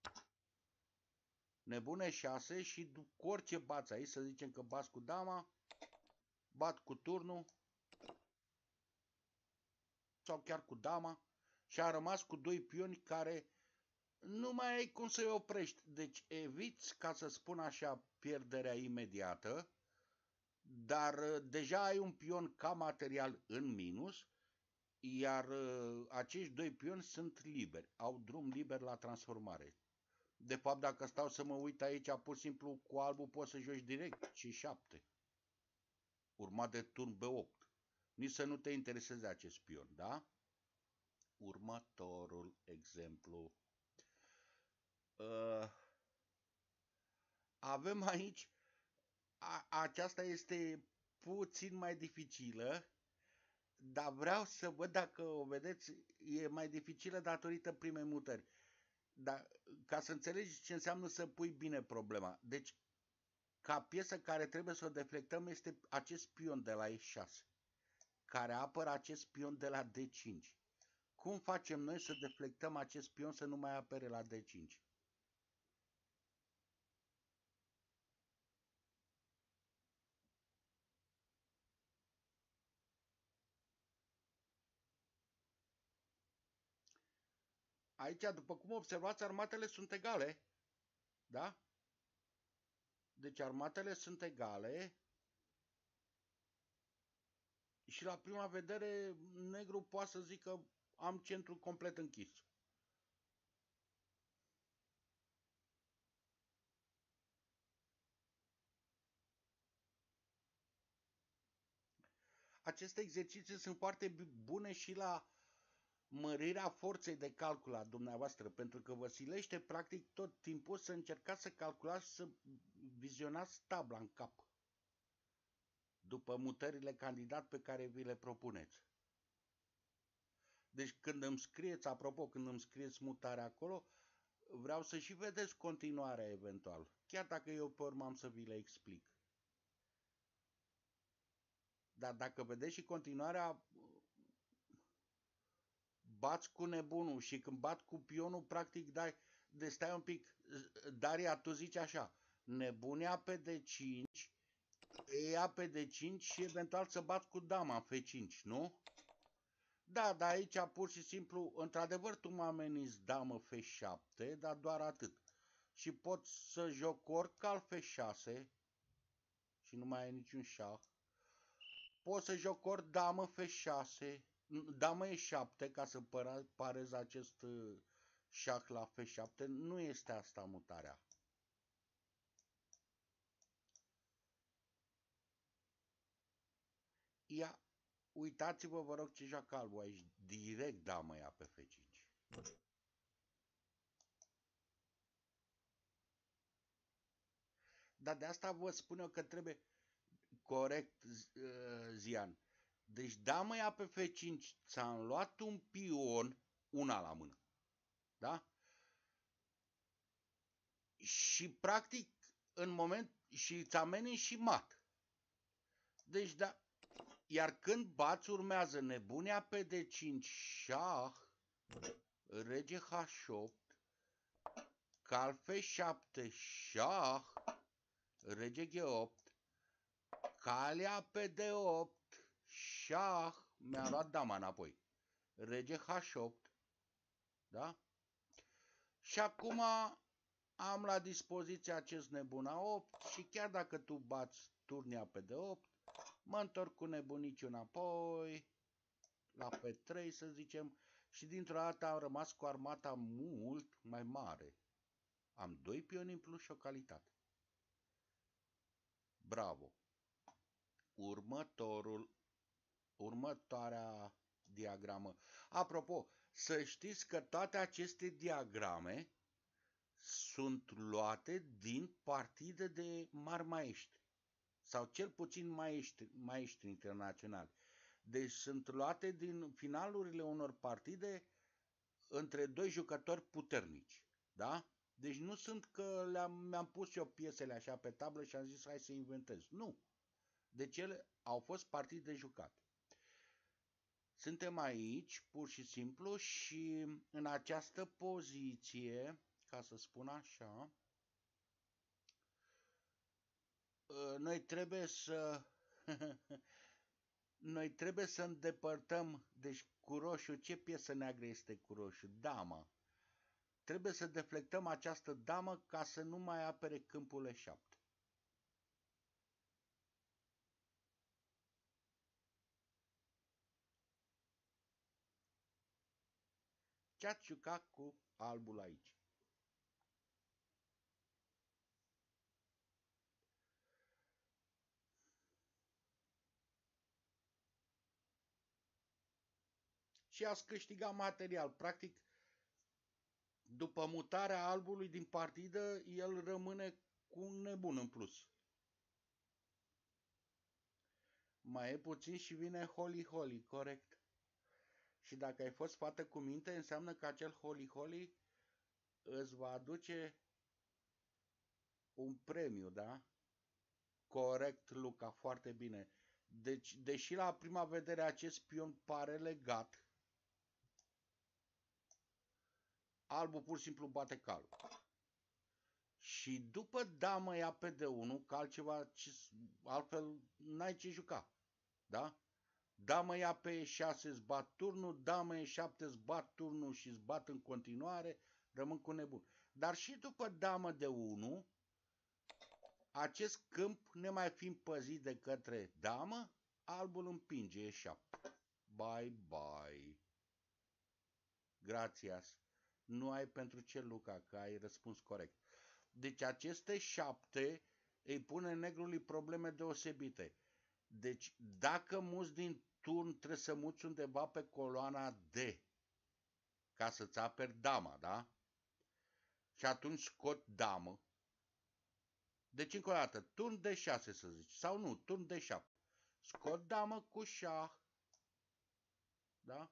nebune 6 și cu orice bați aici, să zicem că bați cu dama, bat cu turnul sau chiar cu dama și a rămas cu doi pioni care nu mai ai cum să-i oprești. Deci eviți, ca să spun așa, pierderea imediată, dar deja ai un pion ca material în minus, iar acești doi pioni sunt liberi, au drum liber la transformare. De fapt, dacă stau să mă uit aici, pur și simplu cu albul poți să joci direct C7, urmat de turn B8. Nici să nu te intereseze acest pion, da? Următorul exemplu. Avem aici, aceasta este puțin mai dificilă, dar vreau să văd dacă o vedeți, e mai dificilă datorită primei mutări. Dar ca să înțelegi ce înseamnă să pui bine problema. Deci, ca piesă care trebuie să o deflectăm este acest pion de la E6, care apără acest pion de la D5. Cum facem noi să deflectăm acest pion să nu mai apere la D5? Aici, după cum observați, armatele sunt egale, da? Deci armatele sunt egale și la prima vedere negru poate să zică am centrul complet închis. aceste exerciții sunt foarte bune și la mărirea forței de calcul a dumneavoastră, pentru că vă silește practic tot timpul să încercați să calculați, să vizionați tabla în cap după mutările candidat pe care vi le propuneți. Deci când îmi scrieți, apropo, când îmi scrieți mutarea acolo, vreau să și vedeți continuarea eventual, chiar dacă eu pe urmă am să vi le explic. Dar dacă vedeți și continuarea, bați cu nebunul și când bat cu pionul, practic dai, de stai un pic, Daria, tu zici așa, nebunia pe D5, ia pe D5 și eventual să bați cu dama F5, nu? Da, dar aici pur și simplu, într-adevăr tu mă ameninți damă F7, dar doar atât. Și pot să joc ori cal F6 și nu mai ai niciun șah. Pot să joc ori damă F6, damă E7 ca să parez acest șah la F7. Nu este asta mutarea. Ia, uitați-vă, vă rog, ce joacă albul aici. Direct damă ia pe F5. Dar de asta vă spun eu că trebuie corect, Zian. Deci damă ia pe F5, ți-am luat un pion, una la mână. Da? Și practic, în moment, și îți amenin și mat. Deci, da, iar când bați, urmează nebunia pe D5, șah, rege H8, cal F7, șah, rege G8, calea pe D8, șah, mi-a luat dama înapoi, rege H8, da? Și acum am la dispoziție acest nebun A8 și chiar dacă tu bați turnia pe D8, mă întorc cu nebuniciu înapoi, la P3 să zicem, și dintr-o dată am rămas cu armata mult mai mare. Am 2 pioni în plus și o calitate. Bravo! Următoarea diagramă. Apropo, să știți că toate aceste diagrame sunt luate din partide de mari maestri, sau cel puțin maestri internaționali. Deci sunt luate din finalurile unor partide între doi jucători puternici. Da? Deci nu sunt că mi-am pus eu piesele așa pe tablă și am zis hai să inventez. Nu. Deci ele au fost partide jucate. Suntem aici, pur și simplu, și în această poziție, ca să spun așa, noi trebuie să noi trebuie să îndepărtăm, deci cu roșu, ce piesă neagră este cu roșu? Dama. Trebuie să deflectăm această damă ca să nu mai apere câmpul E7. Ce-ați jucat cu albul aici? Și ați câștigat material. Practic, după mutarea albului din partidă, el rămâne cu un nebun în plus. Mai e puțin și vine Holy Holy, corect. Și dacă ai fost fată cu minte, înseamnă că acel Holy Holy îți va aduce un premiu, da? Corect, Luca, foarte bine. Deci, deși la prima vedere acest pion pare legat, albul pur și simplu bate cal. Și după damă ia pe D1, că altfel n-ai ce juca. Da? Damă ia pe E6 îți bat turnul, damă E7 îți bat turnul și îți bat în continuare, rămân cu nebun. Dar și după damă D1, acest câmp, nemai fiind păzit de către damă, albul împinge E7. Bye bye. Grațias. Nu ai pentru ce, Luca, că ai răspuns corect. Deci aceste 7 îi pune negrului probleme deosebite. Deci, dacă muți din turn, trebuie să muți undeva pe coloana D, ca să-ți aperi dama, da? Și atunci scot damă. Deci, încă o dată, turn D6, să zici, sau nu, turn D7. Scot damă cu șah, da?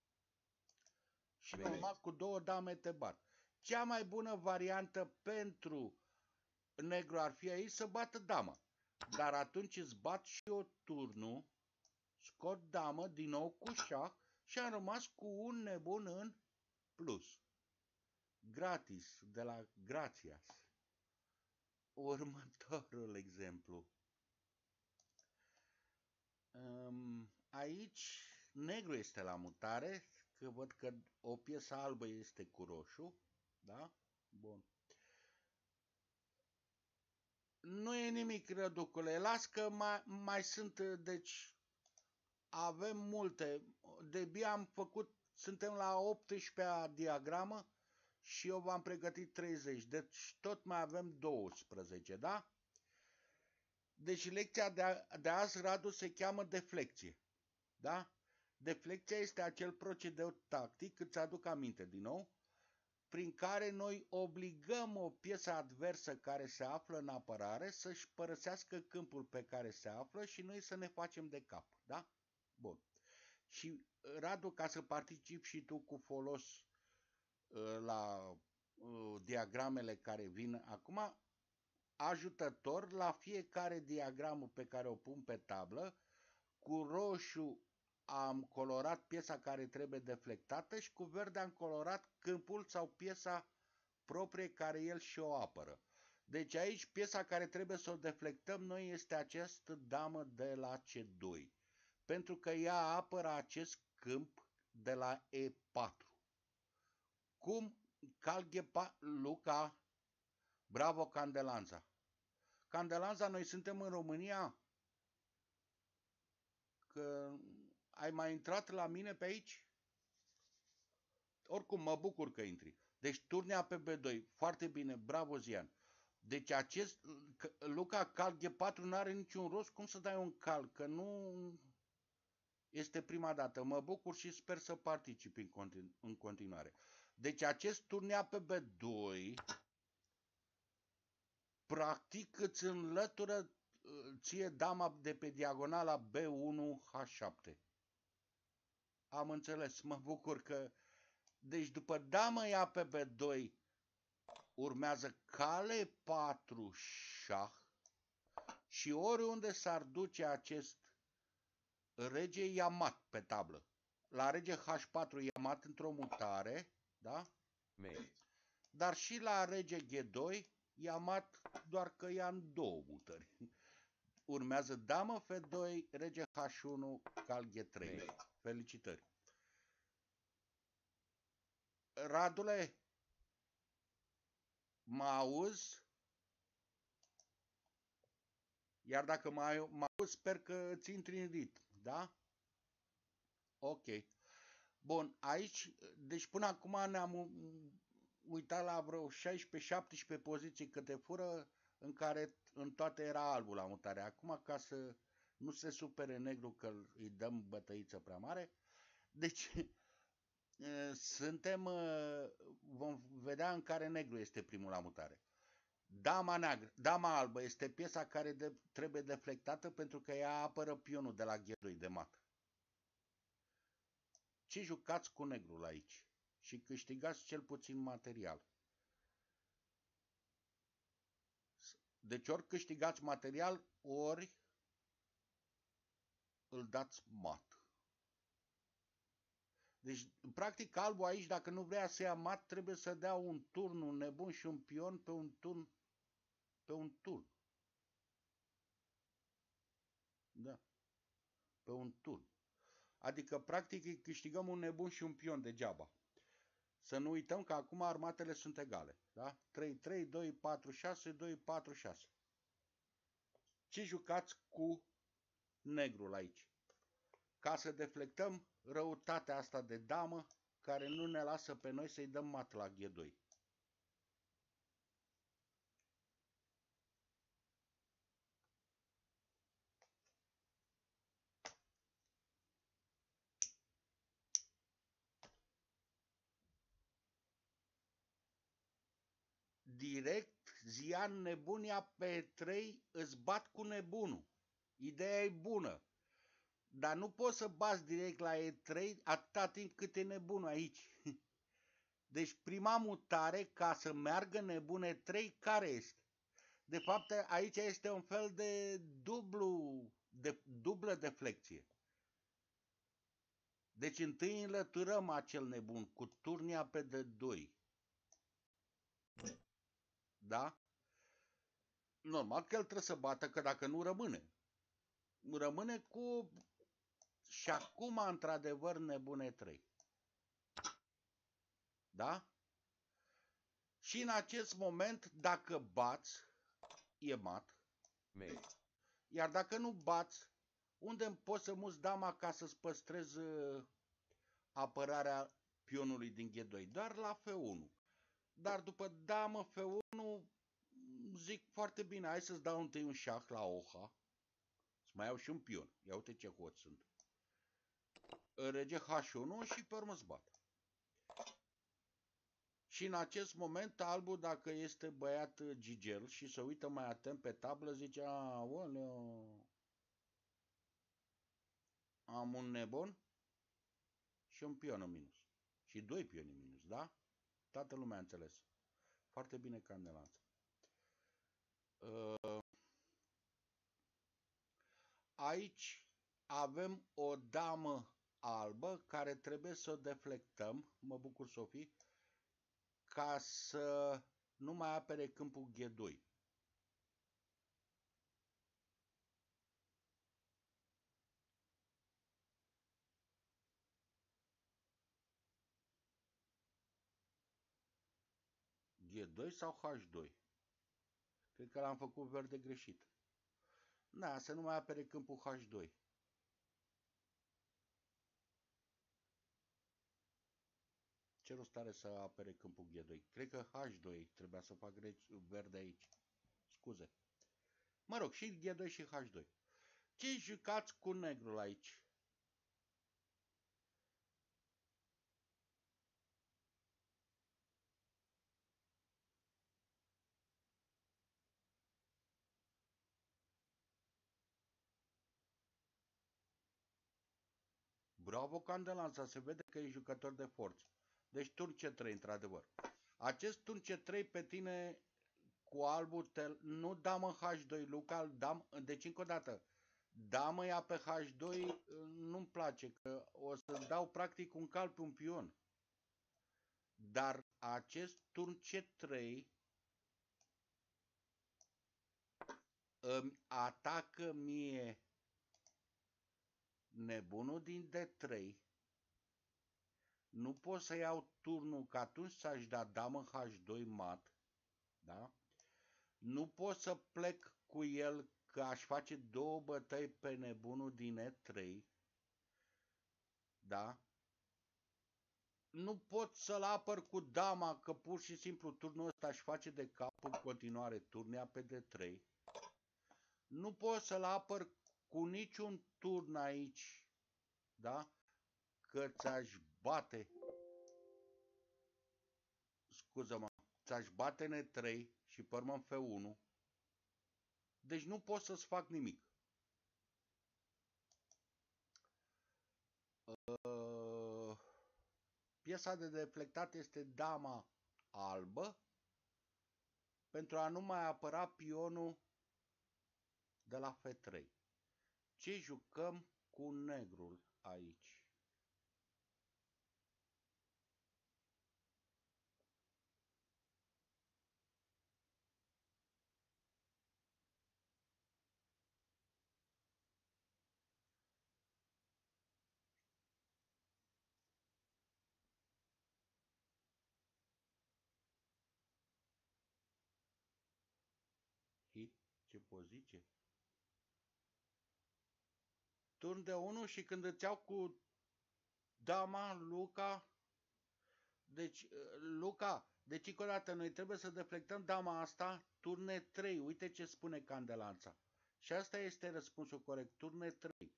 Și normal, cu 2 dame te bat. Cea mai bună variantă pentru negru ar fi aici să bată dama. Dar atunci îți bat și eu turnul, scot damă din nou cu șah și am rămas cu un nebun în plus. Gratis, de la Grațias. Următorul exemplu. Aici negru este la mutare, că văd că o piesă albă este cu roșu, da? Bun. Nu e nimic, răducule, las că mai sunt, deci avem multe. De am făcut, suntem la 18-a diagramă și eu v-am pregătit 30, deci tot mai avem 12, da? Deci lecția de azi, Radu, se cheamă deflecție, da? Deflecția este acel procedeu tactic, îți aduc aminte din nou, prin care noi obligăm o piesă adversă care se află în apărare să-și părăsească câmpul pe care se află și noi să ne facem de cap, da? Bun. Și, Radu, ca să participi și tu cu folos la diagramele care vin acum, ajutător la fiecare diagramă pe care o pun pe tablă, cu roșu am colorat piesa care trebuie deflectată și cu verde am colorat câmpul sau piesa proprie care el și o apără. Deci aici piesa care trebuie să o deflectăm noi este această damă de la C2, pentru că ea apără acest câmp de la E4. Cum calghepa Luca, bravo Candelanza. Candelanza, noi suntem în România? Că ai mai intrat la mine pe aici? Oricum, mă bucur că intri. Deci turnea pe B2. Foarte bine, bravo Zian. Deci acest Luca cal G4 nu are niciun rost. Cum să dai un cal? Că nu este prima dată. Mă bucur și sper să participi în continuare. Deci acest turnea pe B2 practic îți înlătură ție dama de pe diagonala B1 H7. Am înțeles, mă bucur că... Deci după damă ia pe B2 urmează cale 4 șah și oriunde s-ar duce acest rege i-a mat pe tablă. La rege H4 i-a mat într-o mutare, da? Dar și la rege G2 i-a mat doar că ia în 2 mutări. Urmează damă F2, rege H1, cal G3. Felicitări! Radule, mă auzi? Iar dacă mă auzi, sper că îți intri în ritm, da? Ok. Bun, aici, deci până acum ne-am uitat la vreo 16-17 poziții câte fură, în care în toate era albul la mutare. Acum, ca să nu se supere negru că îi dăm bătăiță prea mare, deci vom vedea în care negru este primul la mutare. Dama albă este piesa care trebuie deflectată pentru că ea apără pionul de la G2 de mat. Ce jucați cu negrul aici? Și câștigați cel puțin material. Deci ori câștigați material, ori îl dați mat. Deci, practic, albul aici, dacă nu vrea să ia mat, trebuie să dea un turn, un nebun și un pion pe un turn. Pe un turn. Da. Pe un turn. Adică, practic, îi câștigăm un nebun și un pion degeaba. Să nu uităm că acum armatele sunt egale. Da? 3-3, 2-4-6, 2-4-6. Ce jucați cu negrul aici? Ca să deflectăm răutatea asta de damă care nu ne lasă pe noi să-i dăm mat la G2. direct zia nebunia pe E3, îți bat cu nebunul. Ideea e bună. Dar nu poți să bați direct la E3 atâta timp cât e nebunul aici. Deci prima mutare, ca să meargă nebun E3, care este? De fapt, aici este un fel de dublă deflecție. Deci întâi înlăturăm acel nebun cu turnia pe D2. Da? Normal că el trebuie să bată, că dacă nu rămâne. Rămâne cu... Și acum, într-adevăr, nebune 3. Da? Și în acest moment, dacă bați, e mat. Iar dacă nu bați, unde poți să muți dama ca să-ți păstrezi apărarea pionului din G2? Doar la F1. Dar după damă F1, zic foarte bine, hai să-ți dau întâi un șah la Oha. Să mai iau și un pion. Ia uite ce hoți sunt. Rege H1 și pe urmă bat. Și în acest moment albul, dacă este băiat gigel și se uită mai atent pe tablă, zice, aoleu, am un nebun și un pion în minus. Și 2 pioni în minus, da? Toată lumea a înțeles. Foarte bine, Candelanță. Aici avem o damă albă care trebuie să o deflectăm, mă bucur, Sofie, ca să nu mai apere câmpul G2. G2 sau H2? Cred că l-am făcut verde greșit. Da, să nu mai apere câmpul H2. Ce rost are să apere câmpul G2? Cred că H2 trebuia să fac verde aici. Scuze. Mă rog, și G2 și H2. Ce jucați cu negrul aici? Bravo, Candelanța, se vede că e jucător de forță. Deci turn C3, într-adevăr. Acest turn C3 pe tine cu albul, nu damă H2, Luca, deci încă o dată, damă ia pe H2 nu-mi place, că o să dau practic un cal pe un pion. Dar acest turn C3 îmi atacă mie nebunul din D3. Nu pot să iau turnul, că atunci s-aș da damă H2 mat. Da? Nu pot să plec cu el, că aș face 2 bătăi pe nebunul din E3. Da? Nu pot să-l apăr cu dama, că pur și simplu turnul ăsta își face de cap în continuare turnia pe D3. Nu pot să-l apăr cu niciun turn aici, da? Că ți-aș bate, scuză-mă, ți-aș bate în E3 și pe urmă în F1. Deci nu pot să-ți fac nimic. Piesa de deflectat este dama albă pentru a nu mai apăra pionul de la F3. Ce jucăm cu negrul aici? Ce poziție? Turn de 1 și când îți iau cu dama, Luca. Deci, Luca, deci încă o dată, noi trebuie să deflectăm dama asta, turne 3. Uite ce spune Candelanța. Și asta este răspunsul corect, turne 3.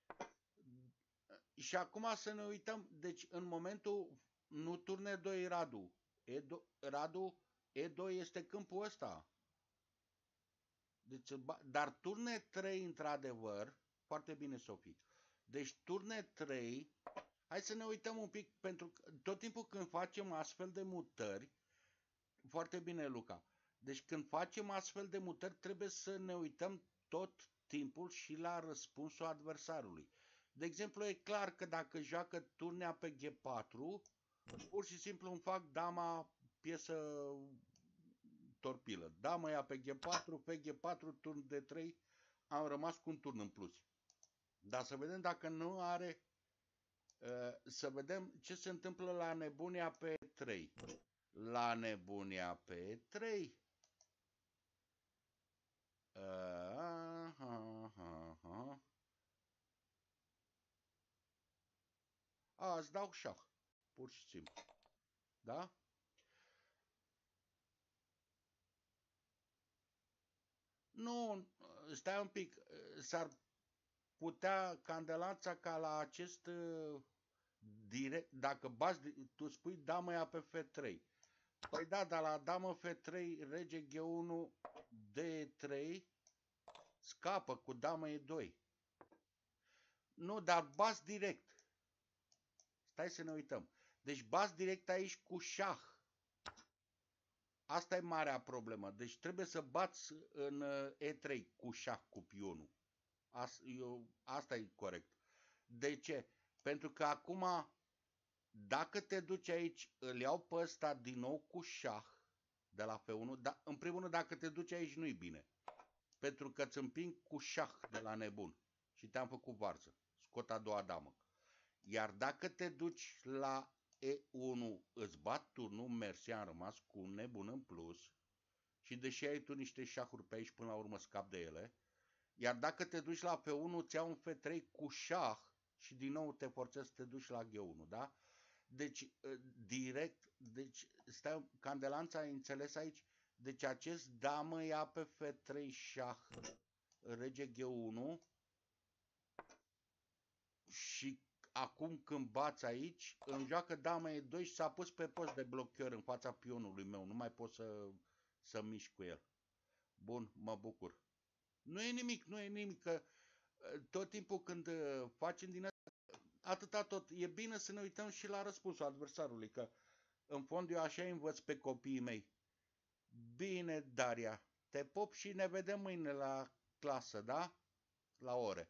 Și acum să ne uităm, deci în momentul, nu turne 2 Radu. Radu E2 este câmpul ăsta. Deci, dar turn E3, într-adevăr, foarte bine, Sofie. Deci turn E3, hai să ne uităm un pic, pentru că tot timpul când facem astfel de mutări, foarte bine, Luca. Deci când facem astfel de mutări, trebuie să ne uităm tot timpul și la răspunsul adversarului. De exemplu, e clar că dacă joacă turnea pe G4, pur și simplu îmi fac dama piesă torpilă. Dama ia pe G4, pe G4, turn D3, am rămas cu un turn în plus. Dar să vedem dacă nu are, să vedem ce se întâmplă la nebunia pe 3. La nebunia pe 3. Îți dau șah, pur și simplu. Da? Nu, stai un pic. S-ar putea candelanța ca la acest direct, dacă bați, tu spui damă ia pe F3. Păi da, dar la damă F3, rege G1, D3, scapă cu damă E2. Nu, dar bați direct. Stai să ne uităm. Deci bați direct aici cu șah. Asta e marea problemă. Deci trebuie să bați în E3 cu șah, cu pionul. Asta e corect. De ce? Pentru că acum, dacă te duci aici, îl iau pe ăsta din nou cu șah de la F1, dar în primul rând dacă te duci aici nu-i bine. Pentru că îți împing cu șah de la nebun și te-am făcut varză. Scot a doua damă. Iar dacă te duci la E1, îți bat turnul, mersi, am rămas cu un nebun în plus. Și deși ai tu niște șahuri pe aici, până la urmă scap de ele. Iar dacă te duci la F1, îți iau un F3 cu șah și din nou te forțezi să te duci la G1, da? Deci, direct, deci, stai, candelanța, ai înțeles aici? Deci acest damă ia pe F3 șah, rege G1 și acum când bați aici, îmi joacă dama E2 și s-a pus pe post de blochior în fața pionului meu, nu mai pot să mișc cu el. Bun, mă bucur. Nu e nimic, nu e nimic, că tot timpul când facem din asta, atâta tot, e bine să ne uităm și la răspunsul adversarului, că în fond eu așa învăț pe copiii mei. Bine, Daria, te pop și ne vedem mâine la clasă, da? La ore.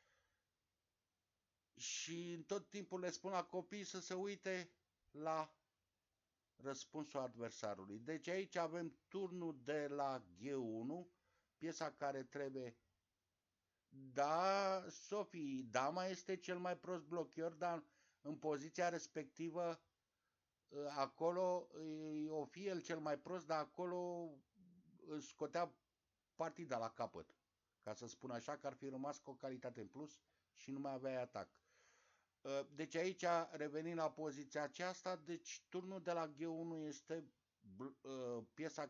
Și tot timpul le spun la copii să se uite la răspunsul adversarului. Deci aici avem turnul de la G1, piesa care trebuie. Da, Sofie, dama este cel mai prost blochior, dar în poziția respectivă, acolo o fi el cel mai prost, dar acolo își scotea partida la capăt. Ca să spun așa, că ar fi rămas cu o calitate în plus și nu mai aveai atac. Deci aici, revenind la poziția aceasta, deci turnul de la G1 este piesa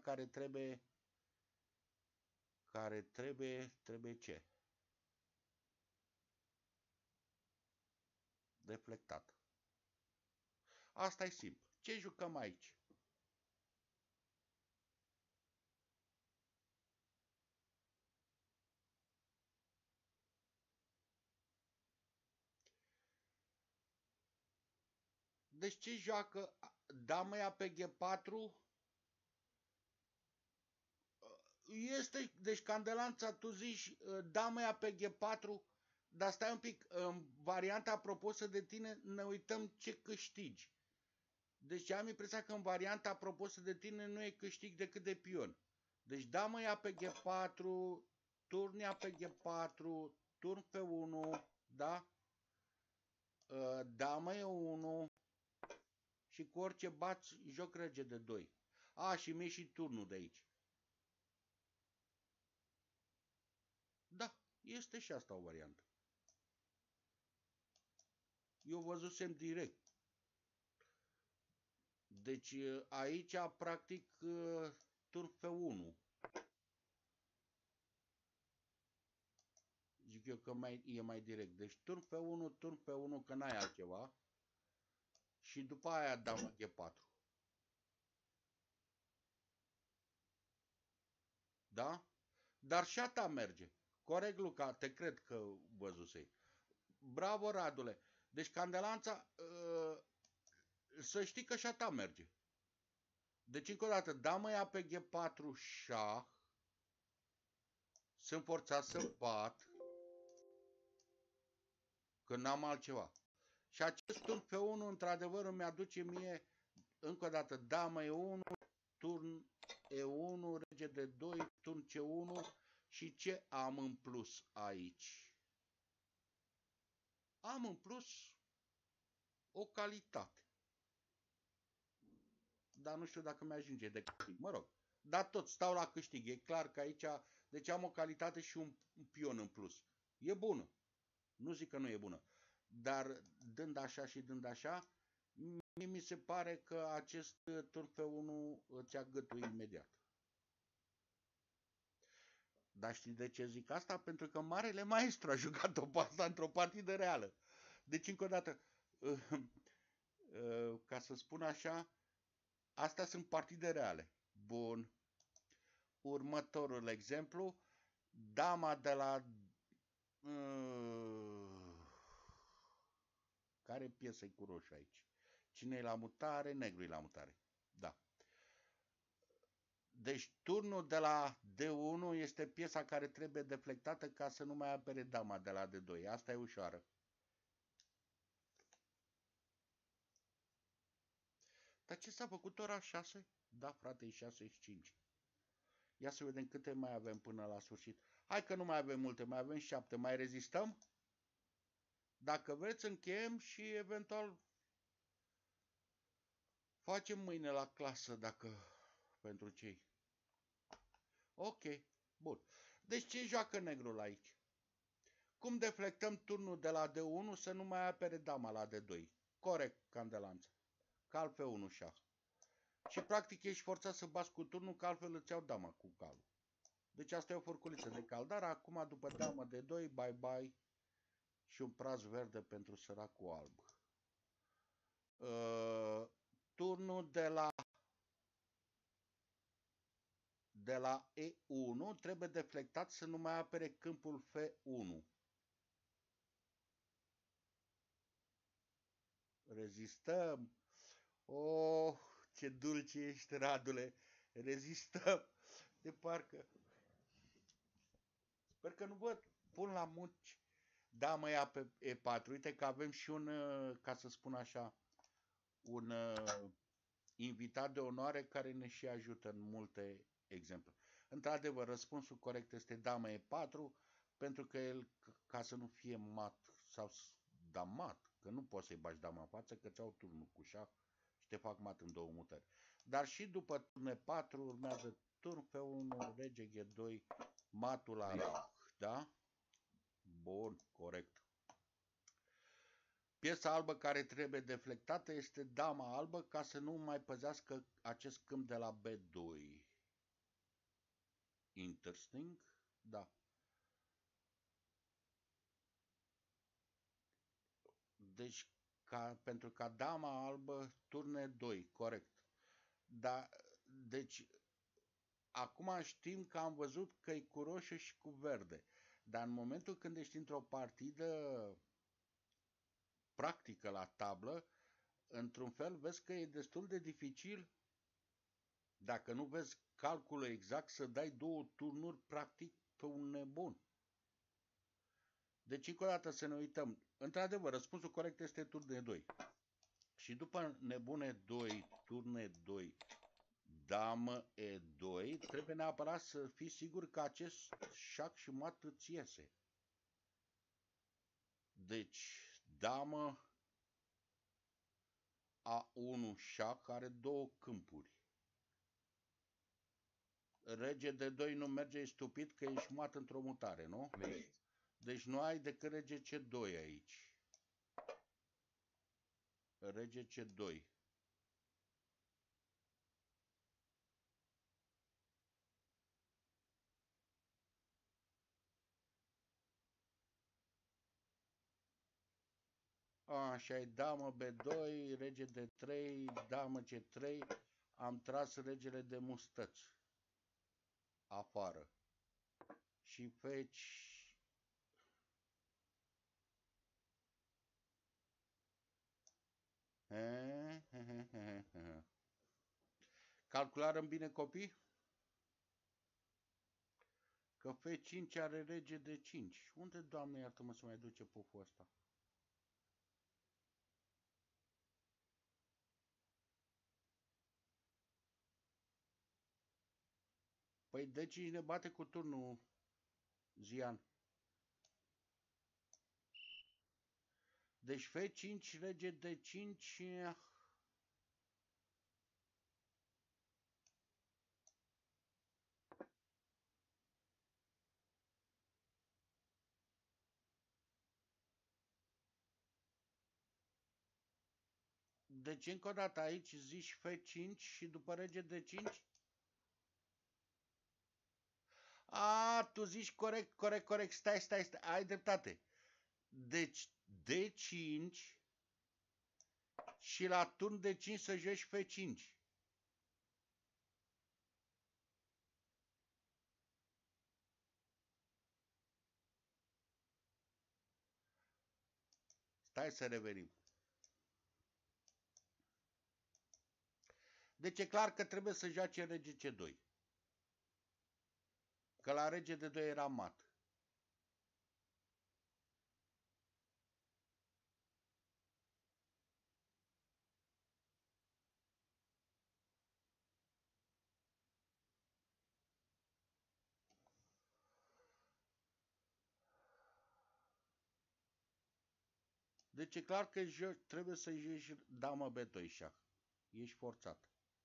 trebuie ce? Deflectat. Asta e simplu. Ce jucăm aici? Deci ce joacă? Dama ia pe G4. Este, deci candelanța, tu zici, dama ia pe G4, dar stai un pic, în varianta propusă de tine ne uităm ce câștigi. Deci am impresia că în varianta propusă de tine nu e câștig decât de pion. Deci dama ia pe G4, turn ia pe G4, turn pe 1, da? Dama e 1 și cu orice bați joc rege de 2. Și mi-e și turnul de aici. Da, este și asta o variantă. Eu văzusem direct. Deci aici, practic, turn pe 1. Zic eu că e mai direct. Deci turn pe 1, că n-ai altceva. Și după aia dama G4. Da? Dar și a ta merge. Corect, Luca, te cred că văzusei. Bravo, Radule. Deci candelanța, să știi că și a ta merge. Deci încă o dată, damă ia pe G4 șah. Sunt forțat să bat. Că n-am altceva. Și acest turn pe 1, într-adevăr, îmi aduce mie, încă o dată, damă E1, turn E1, rege de 2, turn C1 și ce am în plus aici? Am în plus o calitate. Dar nu știu dacă mi-ajunge de câștig. Mă rog, dar tot stau la câștig. E clar că aici, deci am o calitate și un pion în plus. E bună. Nu zic că nu e bună. Dar dând așa și dând așa, mie mi se pare că acest turn pe 1 îți agătuie imediat. Dar știi de ce zic asta? Pentru că Marele Maestru a jucat-o pe asta într-o partidă reală. Deci, încă o dată, ca să spun așa, astea sunt partide reale. Bun. Următorul exemplu, dama de la... Care piesă-i cu roșu aici? Cine e la mutare? Negru e la mutare. Da. Deci turnul de la D1 este piesa care trebuie deflectată ca să nu mai apere dama de la D2. Asta e ușoară. Dar ce s-a făcut ora 6? Da, frate, e 6 și 5. Ia să vedem câte mai avem până la sfârșit. Hai că nu mai avem multe, mai avem 7. Mai rezistăm? Dacă vreți, încheiem și eventual facem mâine la clasă, dacă pentru cei. Ok, bun. Deci ce joacă negrul aici? Cum deflectăm turnul de la D1 să nu mai apere dama la D2? Corect, candelanță. Cal pe 1 șah. Și practic ești forțat să bați cu turnul, că altfel îți iau dama cu calul. Deci asta e o furculiță de cal. Dar acum după damă de 2, bye-bye și un praz verde pentru săracul alb. Turnul de la E1 trebuie deflectat să nu mai apere câmpul F1. Rezistăm. Oh, ce dulce ești, Radule. Rezistăm. De parcă. Sper că nu văd. Pun la muci. Da, mă ia pe E4. Uite că avem și un, ca să spun așa, un invitat de onoare care ne și ajută în multe exemple. Într-adevăr, răspunsul corect este dama E4, pentru că el, ca să nu fie mat sau damat, că nu poți să-i bagi dama în față, că ți-au turnul cu șah și te fac mat în două mutări. Dar și după turn E4 urmează turn F1, rege G2, matul la da? Bun, corect. Piesa albă care trebuie deflectată este dama albă ca să nu mai păzească acest câmp de la B2. Interesting? Da. Deci, pentru ca dama albă turne 2, corect. Da, deci, acum știm că am văzut că e cu roșu și cu verde. Dar în momentul când ești într-o partidă practică la tablă, într-un fel vezi că e destul de dificil, dacă nu vezi calculul exact, să dai două turnuri practic pe un nebun. Deci încă o dată să ne uităm. Într-adevăr, răspunsul corect este turn 2. Și după nebune 2, turn 2, damă E2, trebuie neapărat să fii sigur că acest șac și mat îți iese. Deci, damă A1 șac are două câmpuri. Rege de 2 nu merge, e stupid că ești mat într-o mutare, nu? Deci nu ai decât rege C2 aici. Rege C2. Așa e, damă B2, rege D3, damă C3, am tras regele de mustăți. afară și feci calcularăm bine, copii? Că F5 are rege de 5. Unde, Doamne iartă-mă, să mai duce puful ăsta? Păi D5 ne bate cu turnul, Zian. Deci F5, rege de 5. Deci încă o dată aici zici F5 și după rege de 5? A, tu zici corect, corect, corect, stai, ai dreptate. Deci D5 și la turn D5 să joci F5. Stai să revenim. Deci e clar că trebuie să joace rege C2. Că la rege de 2 era mat. Deci e clar că trebuie să joci damă B2 șah. Ești forțat.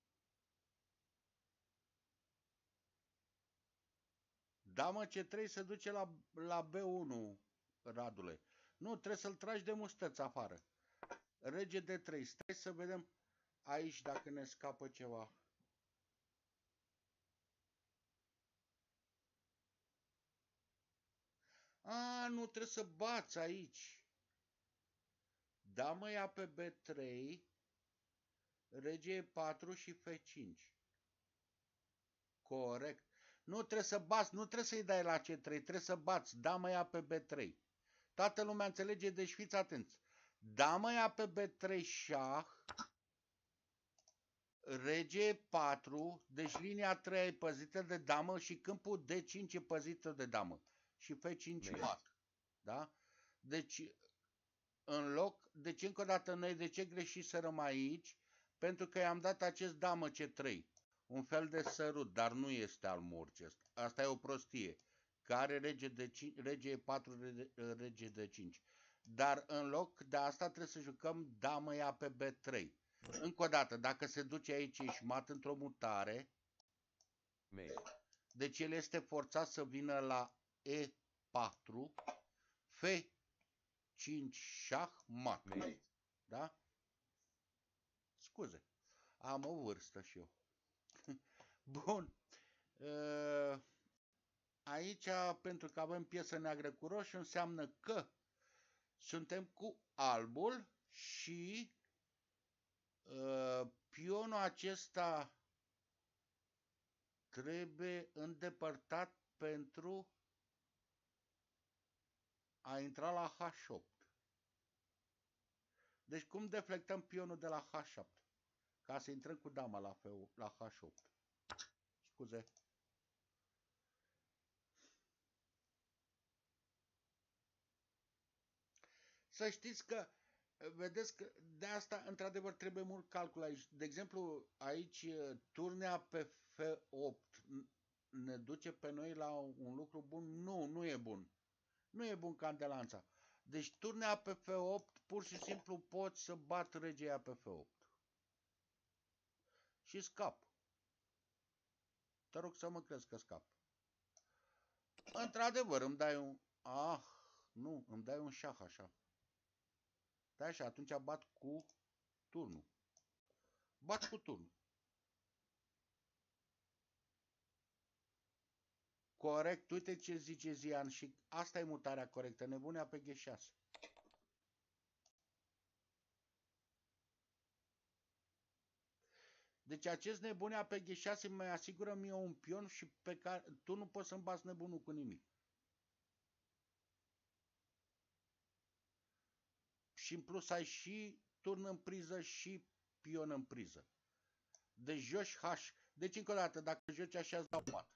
Damă C3 se duce la B1, Radule. Nu, trebuie să-l tragi de mustăți afară. Rege D3. Stai să vedem aici dacă ne scapă ceva. A, nu trebuie să bați aici. Damă ia pe B3, rege E4 și F5. Corect. Nu trebuie să bați, nu trebuie să-i dai la C3, trebuie să bați. Damă ia pe B3. Toată lumea înțelege, deci fiți atenți. Damă ia pe B3 șah, rege E4, deci linia 3 e păzită de damă și câmpul D5 e păzită de damă. Și F5 mat. Da? Deci, în loc, deci încă o dată noi de ce greșiserăm aici? Pentru că i-am dat acest damă C3. Un fel de sărut, dar nu este al murcii. Asta e o prostie. Care rege de 5, rege E4, rege de 5. Dar în loc de asta trebuie să jucăm damă ia pe B3. Încă o dată, dacă se duce aici ești mat într-o mutare, deci el este forțat să vină la E4, F5 șah mat. Da? Scuze, am o vârstă și eu. Bun. Aici, pentru că avem piesă neagră cu roșu, înseamnă că suntem cu albul și pionul acesta trebuie îndepărtat pentru a intra la H8. Deci cum deflectăm pionul de la H7? Ca să intrăm cu dama la H8. Scuze. Să știți că, vedeți că de asta într-adevăr trebuie mult calcul aici. De exemplu, aici turnea pe F8 ne duce pe noi la un lucru bun? Nu, nu e bun. Nu e bun candelanța. Deci turnea pe F8, pur și simplu poți să bat regia pe F8. Și scap. Te rog să mă crezi că scap. Într-adevăr, îmi dai un... Ah, nu, îmi dai un șah așa. Da, și atunci bat cu turnul. Bat cu turnul. Corect, uite ce zice Zian și asta e mutarea corectă, nebunea pe G6. Deci acest nebunea pe G6 mi asigură mie un pion și pe care tu nu poți să-mi bați nebunul cu nimic. Și în plus ai și turn în priză și pion în priză. Deci joci H. Deci încă o dată, dacă joci așa îți dau mat.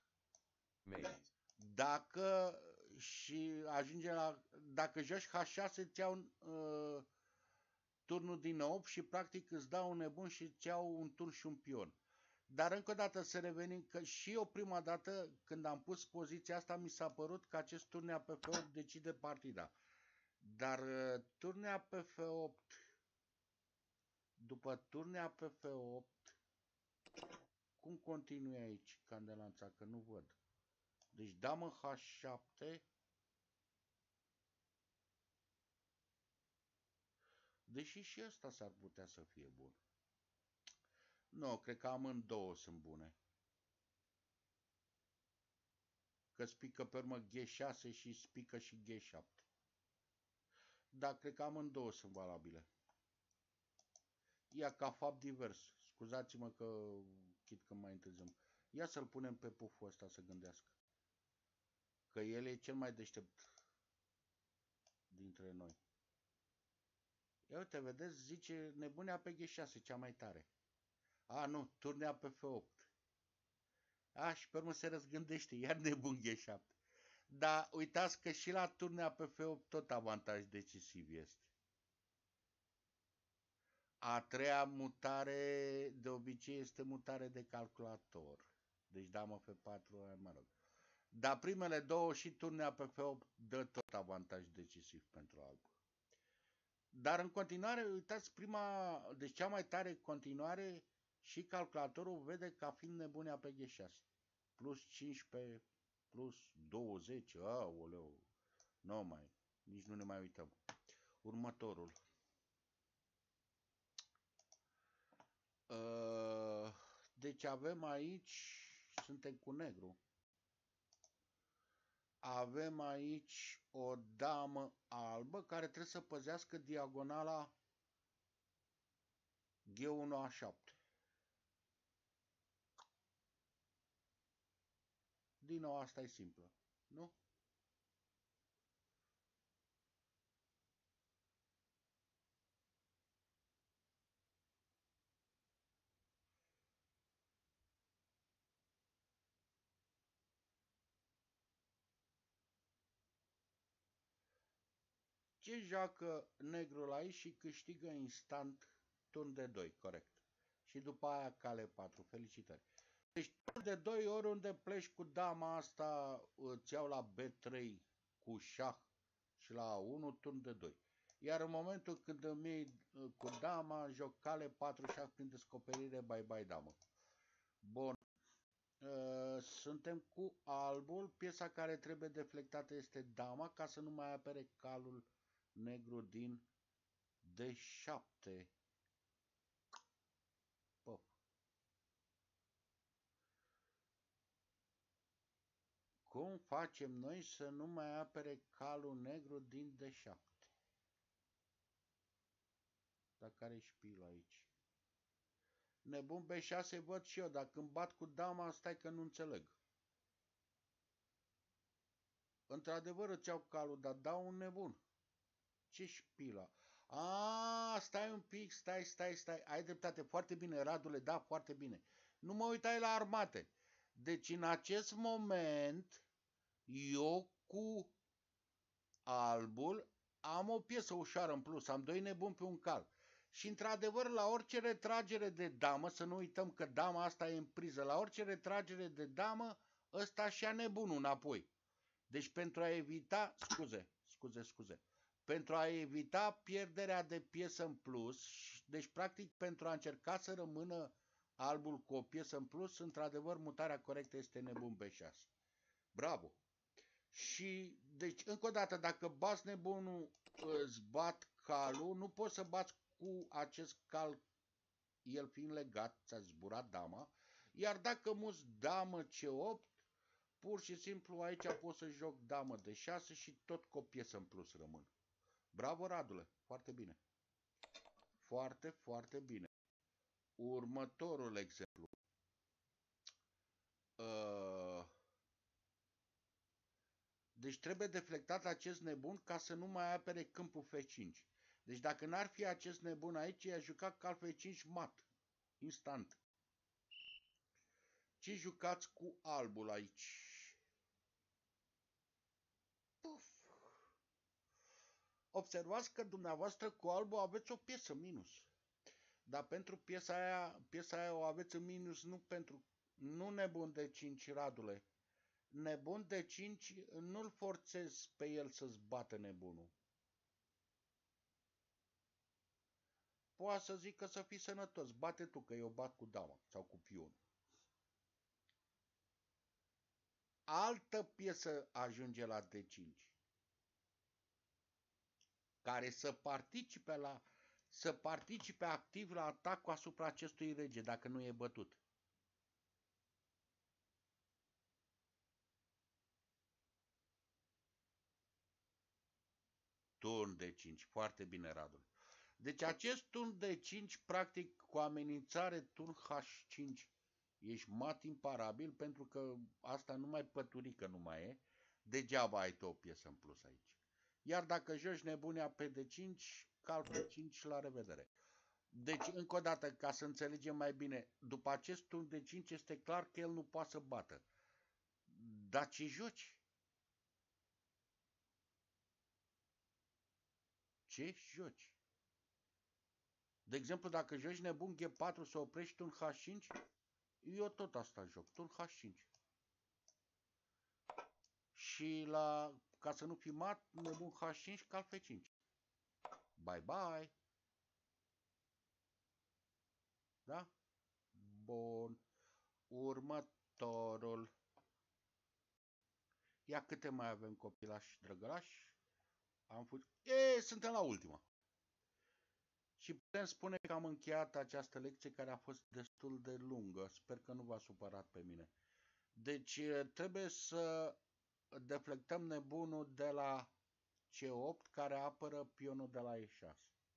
Dacă și ajunge la... Dacă joci H6 îți iau turnul din 8 și practic îți dau un nebun și îți iau un turn și un pion. Dar încă o dată să revenim că și eu prima dată când am pus poziția asta mi s-a părut că acest turnea pe F8 decide partida. Dar turnea pe F8, după turnea pe F8, cum continui aici candelanța, că nu văd. Deci damă H7. Deși și ăsta s-ar putea să fie bun. Nu, cred că amândouă sunt bune. Că spică pe urmă G6 și spică și G7. Dar cred că amândouă sunt valabile. Ia ca fapt divers. Scuzați-mă că chit că mai întârziem. Ia să-l punem pe puful ăsta să gândească. Că el e cel mai deștept dintre noi. Ia uite, vedeți, zice nebunea pe G6, cea mai tare. A, nu, turnea pe F8. A, și pe urmă se răzgândește, iar nebun G7. Dar uitați că și la turnea pe F8 tot avantaj decisiv este. A treia mutare de obicei este mutare de calculator. Deci damă F4, mă rog. Dar primele două și turnea pe F8 dă tot avantaj decisiv pentru alb. Dar în continuare, uitați, deci cea mai tare continuare și calculatorul vede ca fiind nebunea pe G6. Plus 15, plus 20, aoleu, nici nu ne mai uităm. Următorul. Deci avem aici, suntem cu negru. Avem aici o damă albă care trebuie să păzească diagonala G1A7. Din nou asta e simplă, nu? Ce joacă negrul aici și câștigă instant turn de 2, corect. Și după aia cale 4, felicitări. Deci turn de 2 oriunde pleci cu dama asta îți iau la B3 cu șah și la 1 turn de 2. Iar în momentul când îmi iei cu dama, joc cale 4 șah prin descoperire, bye bye damă. Bun. Suntem cu albul, piesa care trebuie deflectată este dama ca să nu mai apere calul negru din D7. Pop. Cum facem noi să nu mai apere calul negru din D7? Dar care-i șpil aici? Nebun B6 văd și eu, dar când bat cu dama, stai că nu înțeleg. Într-adevăr îți iau calul, dar dau un nebun. Ce șpila? Stai un pic, stai. Ai dreptate, foarte bine, Radule, da, foarte bine. Nu mă uitai la armate. Deci în acest moment, eu cu albul am o piesă ușoară în plus, am doi nebuni pe un cal. Și într-adevăr, la orice retragere de damă, să nu uităm că dama asta e în priză, la orice retragere de damă, ăsta și-a nebunul înapoi. Deci pentru a evita, scuze, pentru a evita pierderea de piesă în plus, deci practic pentru a încerca să rămână albul cu o piesă în plus, într-adevăr mutarea corectă este nebun B6. Bravo! Și, deci, încă o dată, dacă bați nebunul, îți bat calul, nu poți să bați cu acest cal, el fiind legat, ți-a zburat dama, iar dacă muți damă C8, pur și simplu aici pot să joc damă de 6 și tot cu o piesă în plus rămân. Bravo, Radule, foarte bine. Foarte bine. Următorul exemplu. Deci trebuie deflectat acest nebun ca să nu mai apere câmpul F5. Deci dacă n-ar fi acest nebun aici, i-a jucat cal F5 mat. Instant. Ce jucați cu albul aici? Puf. Observați că dumneavoastră cu albul aveți o piesă minus. Dar pentru piesa aia o aveți în minus nu nebun de 5, Radule. Nebun de 5 nu-l forțezi pe el să-ți bată nebunul. Poate să zic că să fii sănătos. Bate tu că eu bat cu dama sau cu pion. Altă piesă ajunge la D5. Care să participe activ la atacul asupra acestui rege, dacă nu e bătut. Turn de 5. Foarte bine, Radul. Deci acest turn de 5, practic, cu amenințare turn H5, ești mat imparabil, pentru că asta numai păturică nu mai e. Degeaba ai tu o piesă în plus aici. Iar dacă joci nebunia pe D5, cal pe 5, la revedere. Deci, încă o dată, ca să înțelegem mai bine, după acest turn de 5 este clar că el nu poate să bată. Dar ce joci? Ce joci? De exemplu, dacă joci nebun G4 să oprești turn H5, eu tot asta joc, turn H5. Și ca să nu fi mat, nebun H5, cal F5. Bye bye. Da? Bun. Următorul. Ia câte mai avem copilași drăgălași? Suntem la ultima. Și putem spune că am încheiat această lecție care a fost destul de lungă. Sper că nu v-a supărat pe mine. Deci trebuie să deflectăm nebunul de la C8 care apără pionul de la E6.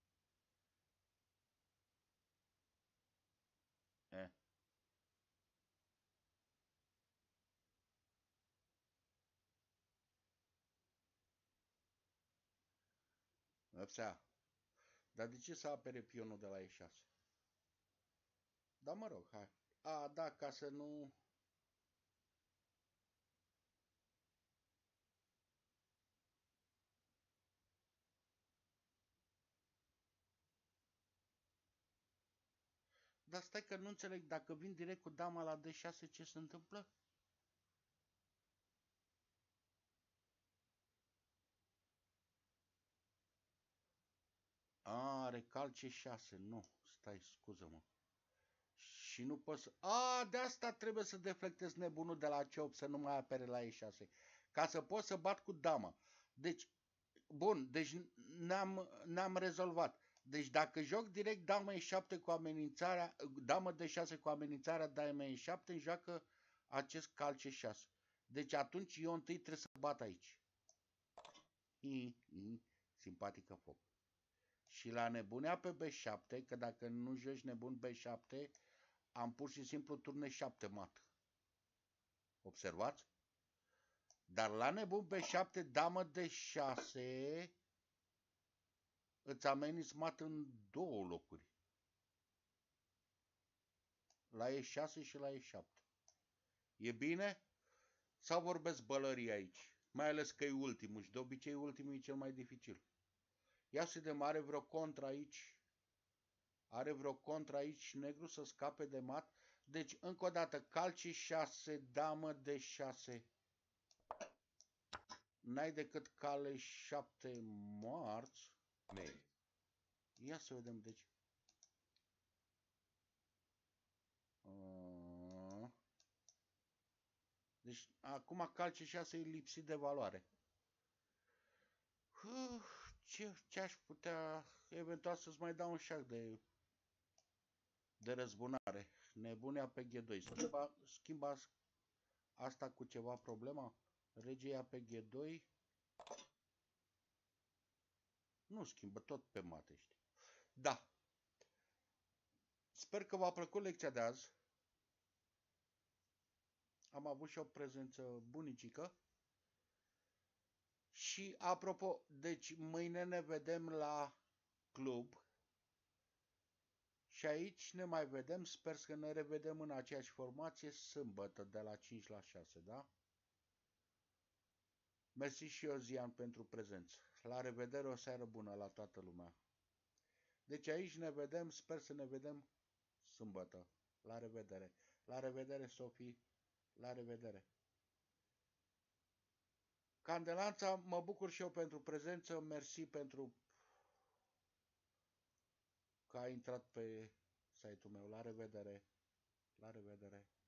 Lăpsea. Dar de ce să apere pionul de la E6? Da, mă rog, hai. Da, ca să nu... Dar stai că nu înțeleg, dacă vin direct cu dama la D6, ce se întâmplă? Are cal C6, nu, stai, scuză-mă. Și nu pot să... de asta trebuie să deflectez nebunul de la C8 să nu mai apere la E6. Ca să pot să bat cu dama. Deci, bun, deci n-am rezolvat. Deci dacă joc direct damă E7 cu amenințarea, damă D6 cu amenințarea damă E7, îmi joacă acest cal C6. Deci atunci eu întâi trebuie să bat aici. Simpatică foc. Și la nebunea pe B7, că dacă nu joci nebun B7, am pur și simplu turne 7 mat. Observați? Dar la nebun B7, damă D6, îți ameninți mat în două locuri. La E6 și la E7. E bine? Sau vorbesc bălării aici? Mai ales că e ultimul și de obicei ultimul e cel mai dificil. Ia să vedem, are vreo contra aici? Are vreo contra aici negru să scape de mat? Deci, încă o dată, cal C6, damă D6. N-ai decât cale 7 marți. Ia să vedem, deci. Deci, acum cal C6 e lipsit de valoare. Ce aș putea, eventual să-ți mai dau un șac de răzbunare. Nebunia pe G2. Schimba asta cu ceva problema? Regia pe G2. Nu schimbă, tot pe mate, știi. Da. Sper că v-a plăcut lecția de azi. Am avut și o prezență bunicică. Și apropo, deci mâine ne vedem la club. Și aici ne mai vedem, sper că ne revedem în aceeași formație sâmbătă de la 5 la 6, da? Mersi și eu, Zian, pentru prezență. La revedere, o seară bună la toată lumea. Deci aici ne vedem, sper să ne vedem sâmbătă. La revedere. La revedere, Sofie. La revedere. Candelanța, mă bucur și eu pentru prezență. Mersi pentru că ai intrat pe site-ul meu. La revedere. La revedere.